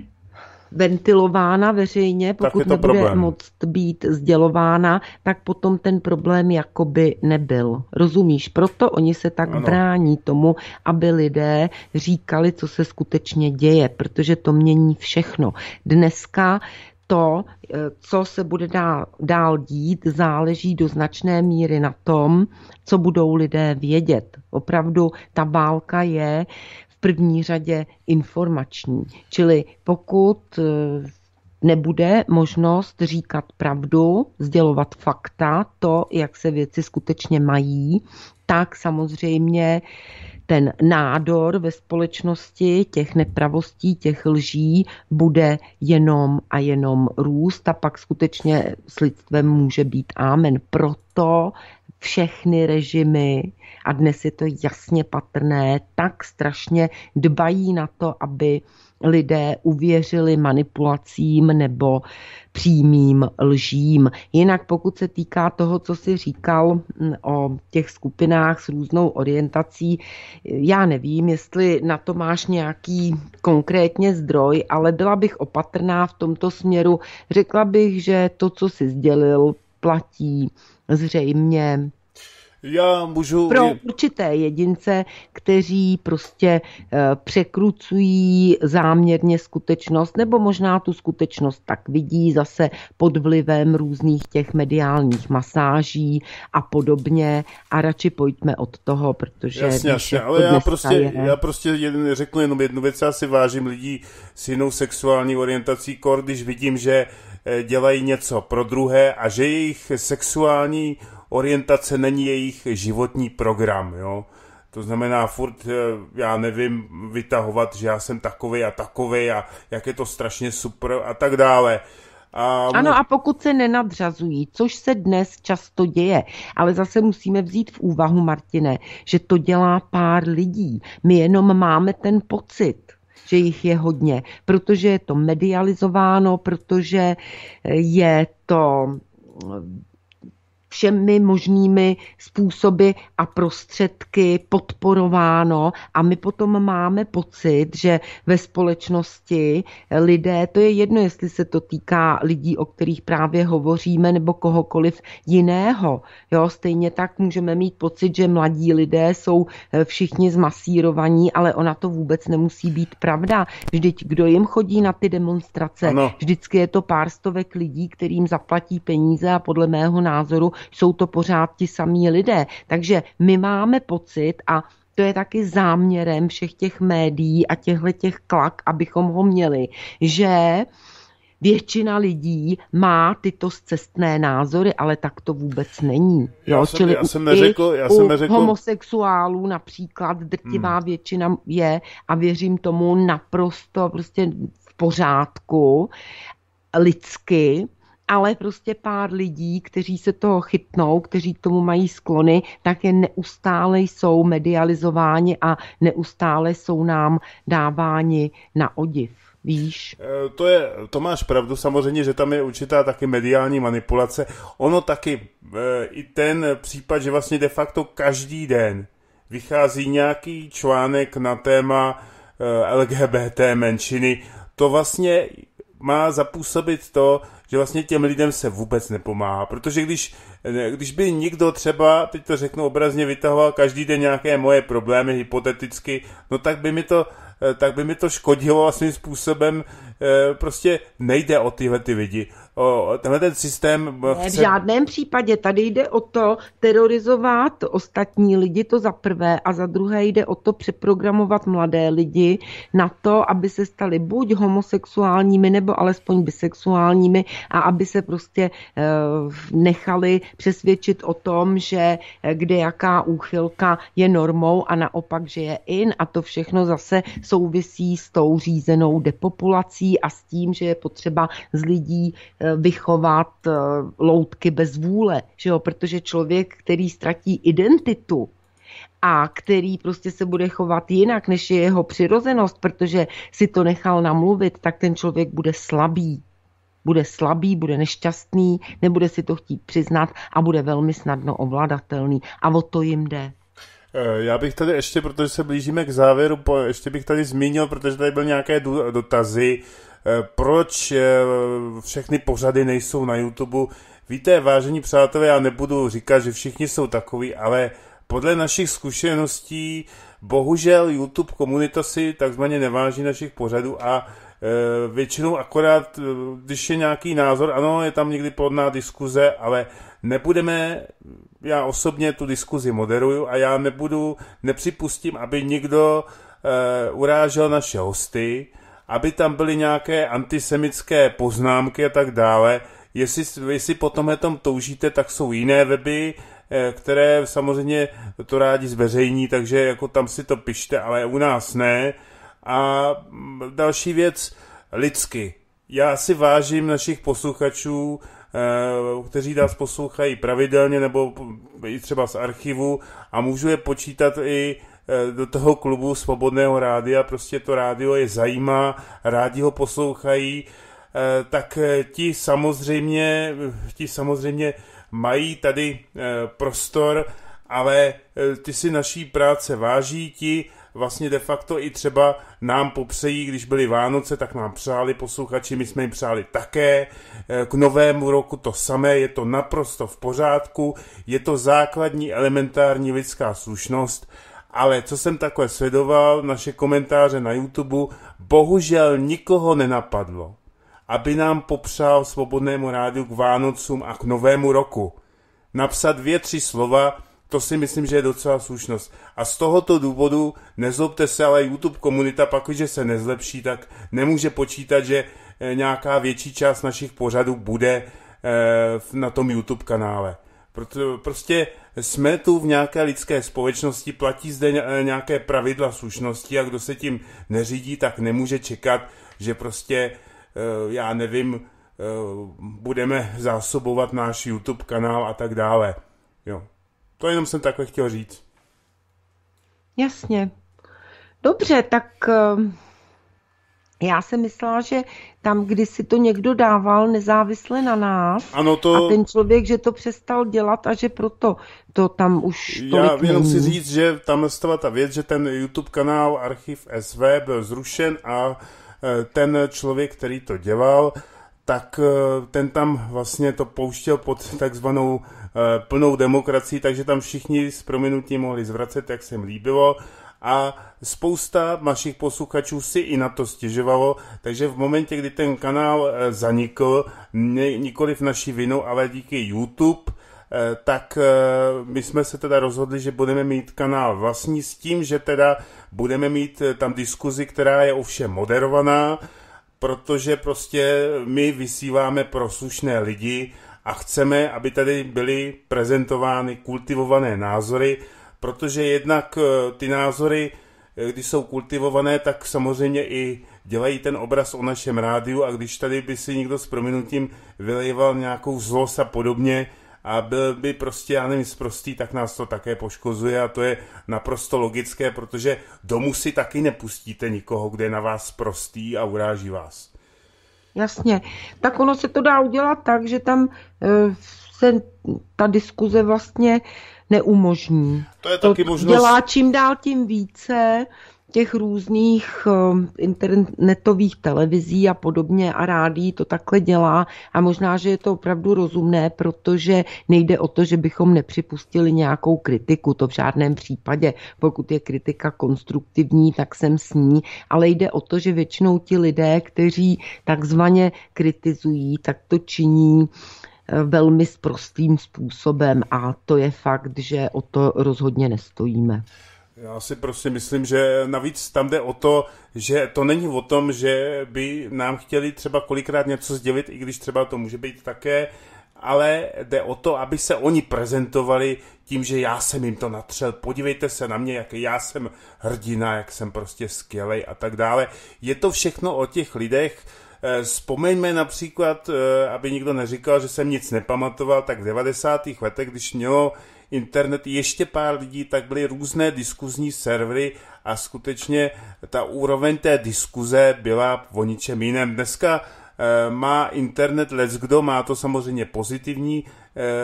ventilována veřejně, pokud nebude problém. moct být sdělována, tak potom ten problém jakoby nebyl. Rozumíš? Proto oni se tak ano. brání tomu, aby lidé říkali, co se skutečně děje, protože to mění všechno. Dneska to, co se bude dál, dál dít, záleží do značné míry na tom, co budou lidé vědět. Opravdu ta válka je v první řadě informační. Čili pokud nebude možnost říkat pravdu, sdělovat fakta, to, jak se věci skutečně mají, tak samozřejmě ten nádor ve společnosti těch nepravostí, těch lží bude jenom a jenom růst a pak skutečně s lidstvem může být amen. Proto všechny režimy, a dnes je to jasně patrné, tak strašně dbají na to, aby lidé uvěřili manipulacím nebo přímým lžím. Jinak pokud se týká toho, co jsi říkal o těch skupinách s různou orientací, já nevím, jestli na to máš nějaký konkrétně zdroj, ale byla bych opatrná v tomto směru. Řekla bych, že to, co jsi sdělil, platí zřejmě Já můžu... pro určité jedince, kteří prostě e, překrucují záměrně skutečnost, nebo možná tu skutečnost tak vidí zase pod vlivem různých těch mediálních masáží a podobně. A radši pojďme od toho, protože... Jasně, jasně, ale já prostě, je... já prostě jeden, řeknu jenom jednu věc, já si vážím lidí s jinou sexuální orientací, kor, když vidím, že dělají něco pro druhé a že jejich sexuální orientace není jejich životní program, jo. To znamená furt, já nevím, vytahovat, že já jsem takovej a takovej a jak je to strašně super a tak dále. A... Ano, a pokud se nenadřazují, což se dnes často děje, ale zase musíme vzít v úvahu, Martine, že to dělá pár lidí. My jenom máme ten pocit, že jich je hodně, protože je to medializováno, protože je to všemi možnými způsoby a prostředky podporováno a my potom máme pocit, že ve společnosti lidé, to je jedno, jestli se to týká lidí, o kterých právě hovoříme, nebo kohokoliv jiného. Jo, stejně tak můžeme mít pocit, že mladí lidé jsou všichni zmasírovaní, ale ona to vůbec nemusí být pravda. Vždyť kdo jim chodí na ty demonstrace, ano. Vždycky je to pár stovek lidí, kterým zaplatí peníze a podle mého názoru jsou to pořád ti samí lidé. Takže my máme pocit, a to je taky záměrem všech těch médií a těchto těch klak, abychom ho měli, že většina lidí má tyto scestné názory, ale tak to vůbec není. Já jo, jsem, čili já jsem neřekl, já jsem neřekl... homosexuálů například drtivá hmm. většina je, a věřím tomu, naprosto prostě v pořádku, lidsky, ale prostě pár lidí, kteří se toho chytnou, kteří k tomu mají sklony, tak je neustále jsou medializováni a neustále jsou nám dáváni na odiv. Víš? To, je, to máš pravdu, samozřejmě, že tam je určitá taky mediální manipulace. Ono taky, i ten případ, že vlastně de facto každý den vychází nějaký článek na téma L G B T menšiny, to vlastně má zapůsobit to, že vlastně těm lidem se vůbec nepomáhá, protože když, když by někdo třeba, teď to řeknu obrazně, vytahoval každý den nějaké moje problémy hypoteticky, no tak by mi to, tak by mi to škodilo a svým způsobem prostě nejde o tyhle ty lidi. O tenhle ten systém... Ne, v žádném případě. Tady jde o to terorizovat ostatní lidi, to za prvé, a za druhé jde o to přeprogramovat mladé lidi na to, aby se stali buď homosexuálními, nebo alespoň bisexuálními a aby se prostě uh, nechali přesvědčit o tom, že kde jaká úchylka je normou a naopak, že je in, a to všechno zase souvisí s tou řízenou depopulací a s tím, že je potřeba z lidí vychovat loutky bez vůle, že jo? Protože člověk, který ztratí identitu a který prostě se bude chovat jinak, než je jeho přirozenost, protože si to nechal namluvit, tak ten člověk bude slabý. Bude slabý, bude nešťastný, nebude si to chtít přiznat a bude velmi snadno ovladatelný. A o to jim jde. Já bych tady ještě, protože se blížíme k závěru, ještě bych tady zmínil, protože tady byly nějaké dotazy, proč všechny pořady nejsou na YouTube. Víte, vážení přátelé, já nebudu říkat, že všichni jsou takový, ale podle našich zkušeností bohužel YouTube komunita si takzvaně neváží našich pořadů a většinou akorát, když je nějaký názor, ano, je tam někdy plodná diskuze, ale nebudeme, já osobně tu diskuzi moderuju a já nebudu, nepřipustím, aby někdo uh, urážel naše hosty, aby tam byly nějaké antisemické poznámky a tak dále. Jestli, jestli po tomhle tom toužíte, tak jsou jiné weby, které samozřejmě to rádi zveřejní, takže jako tam si to pište, ale u nás ne. A další věc, lidsky. Já si vážím našich posluchačů, kteří nás poslouchají pravidelně nebo i třeba z archivu a můžu je počítat i do toho klubu Svobodného rádia, prostě to rádio je zajímá, rádi ho poslouchají, tak ti samozřejmě, ti samozřejmě mají tady prostor, ale ty si naší práce váží, ti vlastně de facto i třeba nám popřejí, když byly Vánoce, tak nám přáli posluchači, my jsme jim přáli také. K novému roku to samé, je to naprosto v pořádku, je to základní elementární lidská slušnost, ale co jsem takhle sledoval, naše komentáře na YouTube, bohužel nikoho nenapadlo, aby nám popřál Svobodnému rádiu k Vánocům a k novému roku. Napsat dvě, tři slova, to si myslím, že je docela slušnost. A z tohoto důvodu, nezlobte se, ale YouTube komunita, pak, když se nezlepší, tak nemůže počítat, že nějaká větší část našich pořadů bude na tom YouTube kanále. Proto prostě jsme tu v nějaké lidské společnosti, platí zde nějaké pravidla slušnosti a kdo se tím neřídí, tak nemůže čekat, že prostě, já nevím, budeme zásobovat náš YouTube kanál a tak dále. Jo. To jenom jsem takhle chtěl říct. Jasně. Dobře, tak já jsem myslela, že tam, kdy si to někdo dával nezávisle na nás ano, to... a ten člověk, že to přestal dělat a že proto to tam už tolik Já jenom není. si říct, že tam nastala ta věc, že ten YouTube kanál Archiv S V byl zrušen a ten člověk, který to dělal, tak ten tam vlastně to pouštěl pod takzvanou plnou demokracii, takže tam všichni s prominutím mohli zvracet, jak se jim líbilo. A spousta našich posluchačů si i na to stěžovalo, takže v momentě, kdy ten kanál zanikl, nikoli v naší vinu, ale díky YouTube, tak my jsme se teda rozhodli, že budeme mít kanál vlastní s tím, že teda budeme mít tam diskuzi, která je ovšem moderovaná, protože prostě my vysíláme pro slušné lidi a chceme, aby tady byly prezentovány kultivované názory, protože jednak ty názory, když jsou kultivované, tak samozřejmě i dělají ten obraz o našem rádiu a když tady by si někdo s prominutím vylejval nějakou zlost a podobně a byl by prostě, já nevím, sprostý, tak nás to také poškozuje a to je naprosto logické, protože domů si taky nepustíte nikoho, kde je na vás sprostý a uráží vás. Jasně. Tak ono se to dá udělat tak, že tam se ta diskuze vlastně neumožní. To je taky to možnost. Dělá čím dál tím více těch různých internetových televizí a podobně a rádií to takhle dělá a možná, že je to opravdu rozumné, protože nejde o to, že bychom nepřipustili nějakou kritiku, to v žádném případě, pokud je kritika konstruktivní, tak jsem s ní, ale jde o to, že většinou ti lidé, kteří takzvaně kritizují, tak to činí velmi sprostým způsobem a to je fakt, že o to rozhodně nestojíme. Já si prostě myslím, že navíc tam jde o to, že to není o tom, že by nám chtěli třeba kolikrát něco sdělit, i když třeba to může být také, ale jde o to, aby se oni prezentovali tím, že já jsem jim to natřel, podívejte se na mě, jak já jsem hrdina, jak jsem prostě skvělej a tak dále. Je to všechno o těch lidech. Vzpomeňme například, aby nikdo neříkal, že jsem nic nepamatoval, tak v devadesátých letech, když mělo internet ještě pár lidí, tak byly různé diskuzní servery a skutečně ta úroveň té diskuze byla o ničem jiném. Dneska e, má internet leckdo, má to samozřejmě pozitivní e,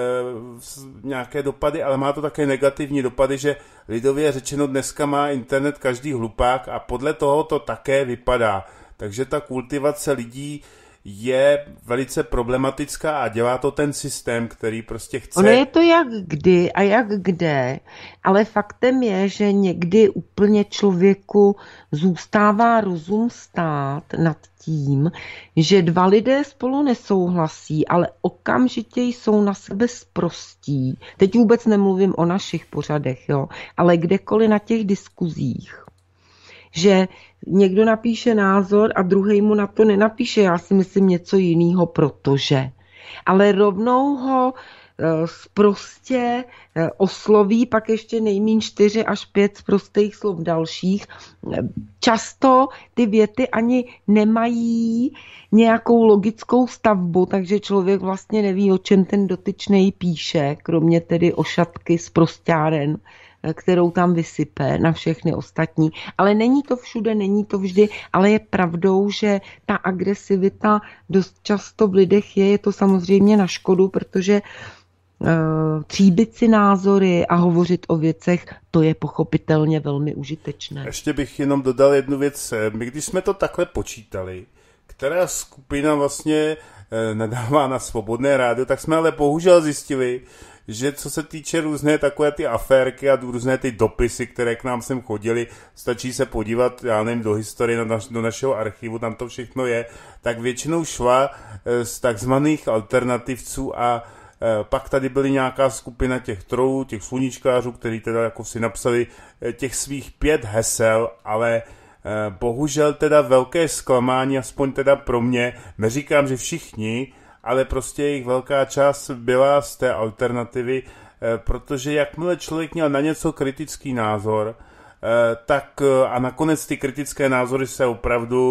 nějaké dopady, ale má to také negativní dopady, že lidově řečeno dneska má internet každý hlupák a podle toho to také vypadá. Takže ta kultivace lidí je velice problematická a dělá to ten systém, který prostě chce... Ono je to jak kdy a jak kde, ale faktem je, že někdy úplně člověku zůstává rozum stát nad tím, že dva lidé spolu nesouhlasí, ale okamžitě jsou na sebe sprostí. Teď vůbec nemluvím o našich pořadech, jo, ale kdekoliv na těch diskuzích. Že někdo napíše názor a druhý mu na to nenapíše, já si myslím něco jiného, protože. Ale rovnou ho prostě osloví, pak ještě nejmíň čtyři až pět prostých slov dalších. Často ty věty ani nemají nějakou logickou stavbu, takže člověk vlastně neví, o čem ten dotyčnej píše, kromě tedy ošatky z prostáren, kterou tam vysype na všechny ostatní. Ale není to všude, není to vždy, ale je pravdou, že ta agresivita dost často v lidech je, je to samozřejmě na škodu, protože uh, tříbit si názory a hovořit o věcech, to je pochopitelně velmi užitečné. Ještě bych jenom dodal jednu věc. My když jsme to takhle počítali, která skupina vlastně nadává na Svobodné rádio, tak jsme ale bohužel zjistili, že co se týče různé takové ty aférky a různé ty dopisy, které k nám sem chodily, stačí se podívat, já nevím, do historie, do, naš, do našeho archivu, tam to všechno je, tak většinou šla z takzvaných alternativců a pak tady byly nějaká skupina těch trolů, těch sluníčkářů, kteří teda jako si napsali těch svých pět hesel, ale bohužel teda velké zklamání, aspoň teda pro mě, neříkám, že všichni, ale prostě jejich velká část byla z té alternativy, protože jakmile člověk měl na něco kritický názor, tak a nakonec ty kritické názory se opravdu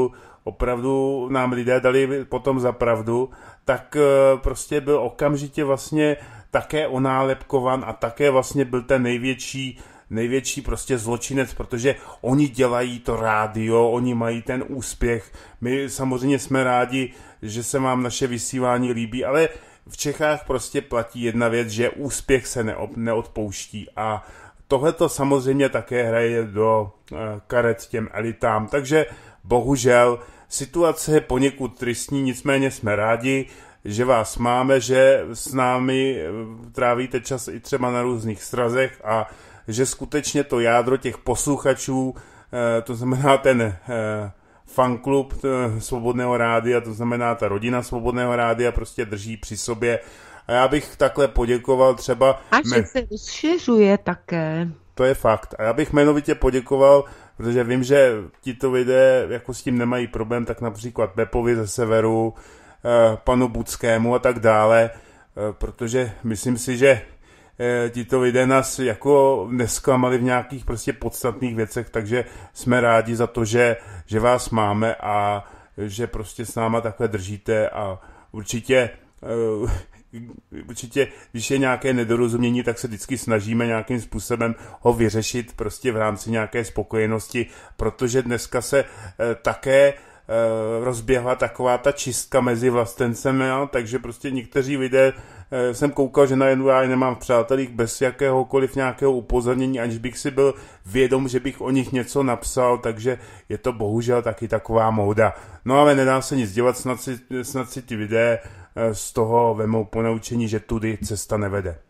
opravdu nám lidé dali potom za pravdu, tak prostě byl okamžitě vlastně také onálepkovan a také vlastně byl ten největší největší prostě zločinec, protože oni dělají to rádio, oni mají ten úspěch. My samozřejmě jsme rádi, že se vám naše vysílání líbí, ale v Čechách prostě platí jedna věc, že úspěch se neop, neodpouští a tohle to samozřejmě také hraje do uh, karet těm elitám, takže bohužel situace je poněkud tristní, nicméně jsme rádi, že vás máme, že s námi trávíte čas i třeba na různých srazech a že skutečně to jádro těch posluchačů, to znamená ten fanklub Svobodného rádia, to znamená ta rodina Svobodného rádia prostě drží při sobě. A já bych takhle poděkoval třeba... A že se rozšiřuje také. To je fakt. A já bych jmenovitě poděkoval, protože vím, že tito lidé jako s tím nemají problém, tak například Pepovi ze Severu, panu Budskému a tak dále, protože myslím si, že tito lidé nás jako nesklamali v nějakých prostě podstatných věcech, takže jsme rádi za to, že, že vás máme a že prostě s náma takhle držíte a určitě určitě, když je nějaké nedorozumění, tak se vždycky snažíme nějakým způsobem ho vyřešit prostě v rámci nějaké spokojenosti, protože dneska se také rozběhla taková ta čistka mezi vlastencem, jo? Takže prostě někteří lidé, jsem koukal, že najednou já nemám v přátelích bez jakéhokoliv nějakého upozornění, aniž bych si byl vědom, že bych o nich něco napsal, takže je to bohužel taky taková móda. No ale nedá se nic dělat, snad si, snad si ty lidé z toho vemou ponaučení, že tudy cesta nevede.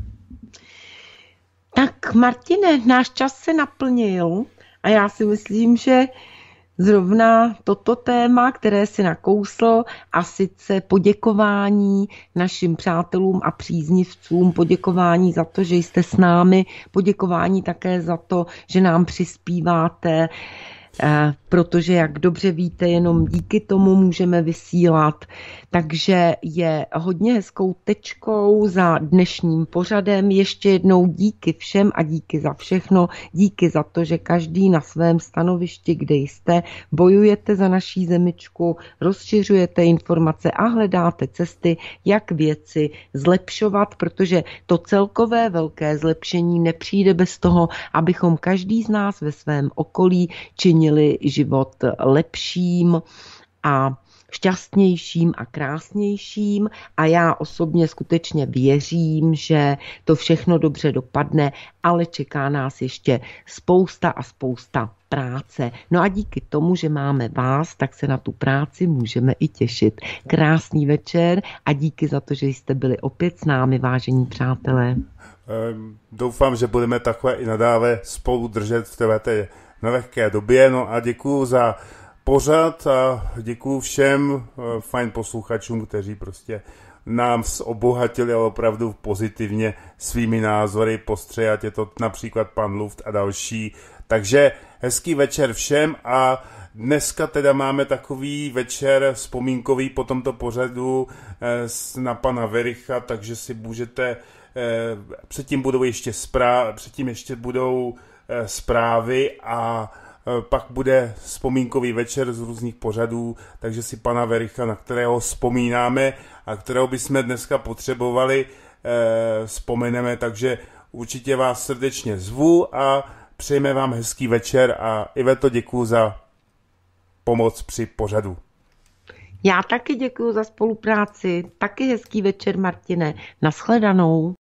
Tak Martine, náš čas se naplnil a já si myslím, že zrovna toto téma, které si nakousl, a sice poděkování našim přátelům a příznivcům, poděkování za to, že jste s námi, poděkování také za to, že nám přispíváte, protože, jak dobře víte, jenom díky tomu můžeme vysílat. Takže je hodně hezkou tečkou za dnešním pořadem. Ještě jednou díky všem a díky za všechno. Díky za to, že každý na svém stanovišti, kde jste, bojujete za naší zemičku, rozšiřujete informace a hledáte cesty, jak věci zlepšovat, protože to celkové velké zlepšení nepřijde bez toho, abychom každý z nás ve svém okolí činili život lepším a šťastnějším a krásnějším a já osobně skutečně věřím, že to všechno dobře dopadne, ale čeká nás ještě spousta a spousta práce. No a díky tomu, že máme vás, tak se na tu práci můžeme i těšit. Krásný večer a díky za to, že jste byli opět s námi, vážení přátelé. Doufám, že budeme takhle i nadále spolu držet v této nelehké době. No a děkuju za pořad a děkuju všem fajn posluchačům, kteří prostě nám obohatili opravdu pozitivně svými názory, postřeji, ať je to například pan Luft a další. Takže hezký večer všem a dneska teda máme takový večer vzpomínkový po tomto pořadu na pana Wericha, takže si můžete, předtím budou ještě zprávy, předtím ještě budou zprávy a pak bude vzpomínkový večer z různých pořadů, takže si pana Wericha, na kterého vzpomínáme a kterého bychom dneska potřebovali, eh, vzpomeneme, takže určitě vás srdečně zvu a přejeme vám hezký večer a Iveto, děkuju za pomoc při pořadu. Já taky děkuju za spolupráci, taky hezký večer, Martine, nashledanou.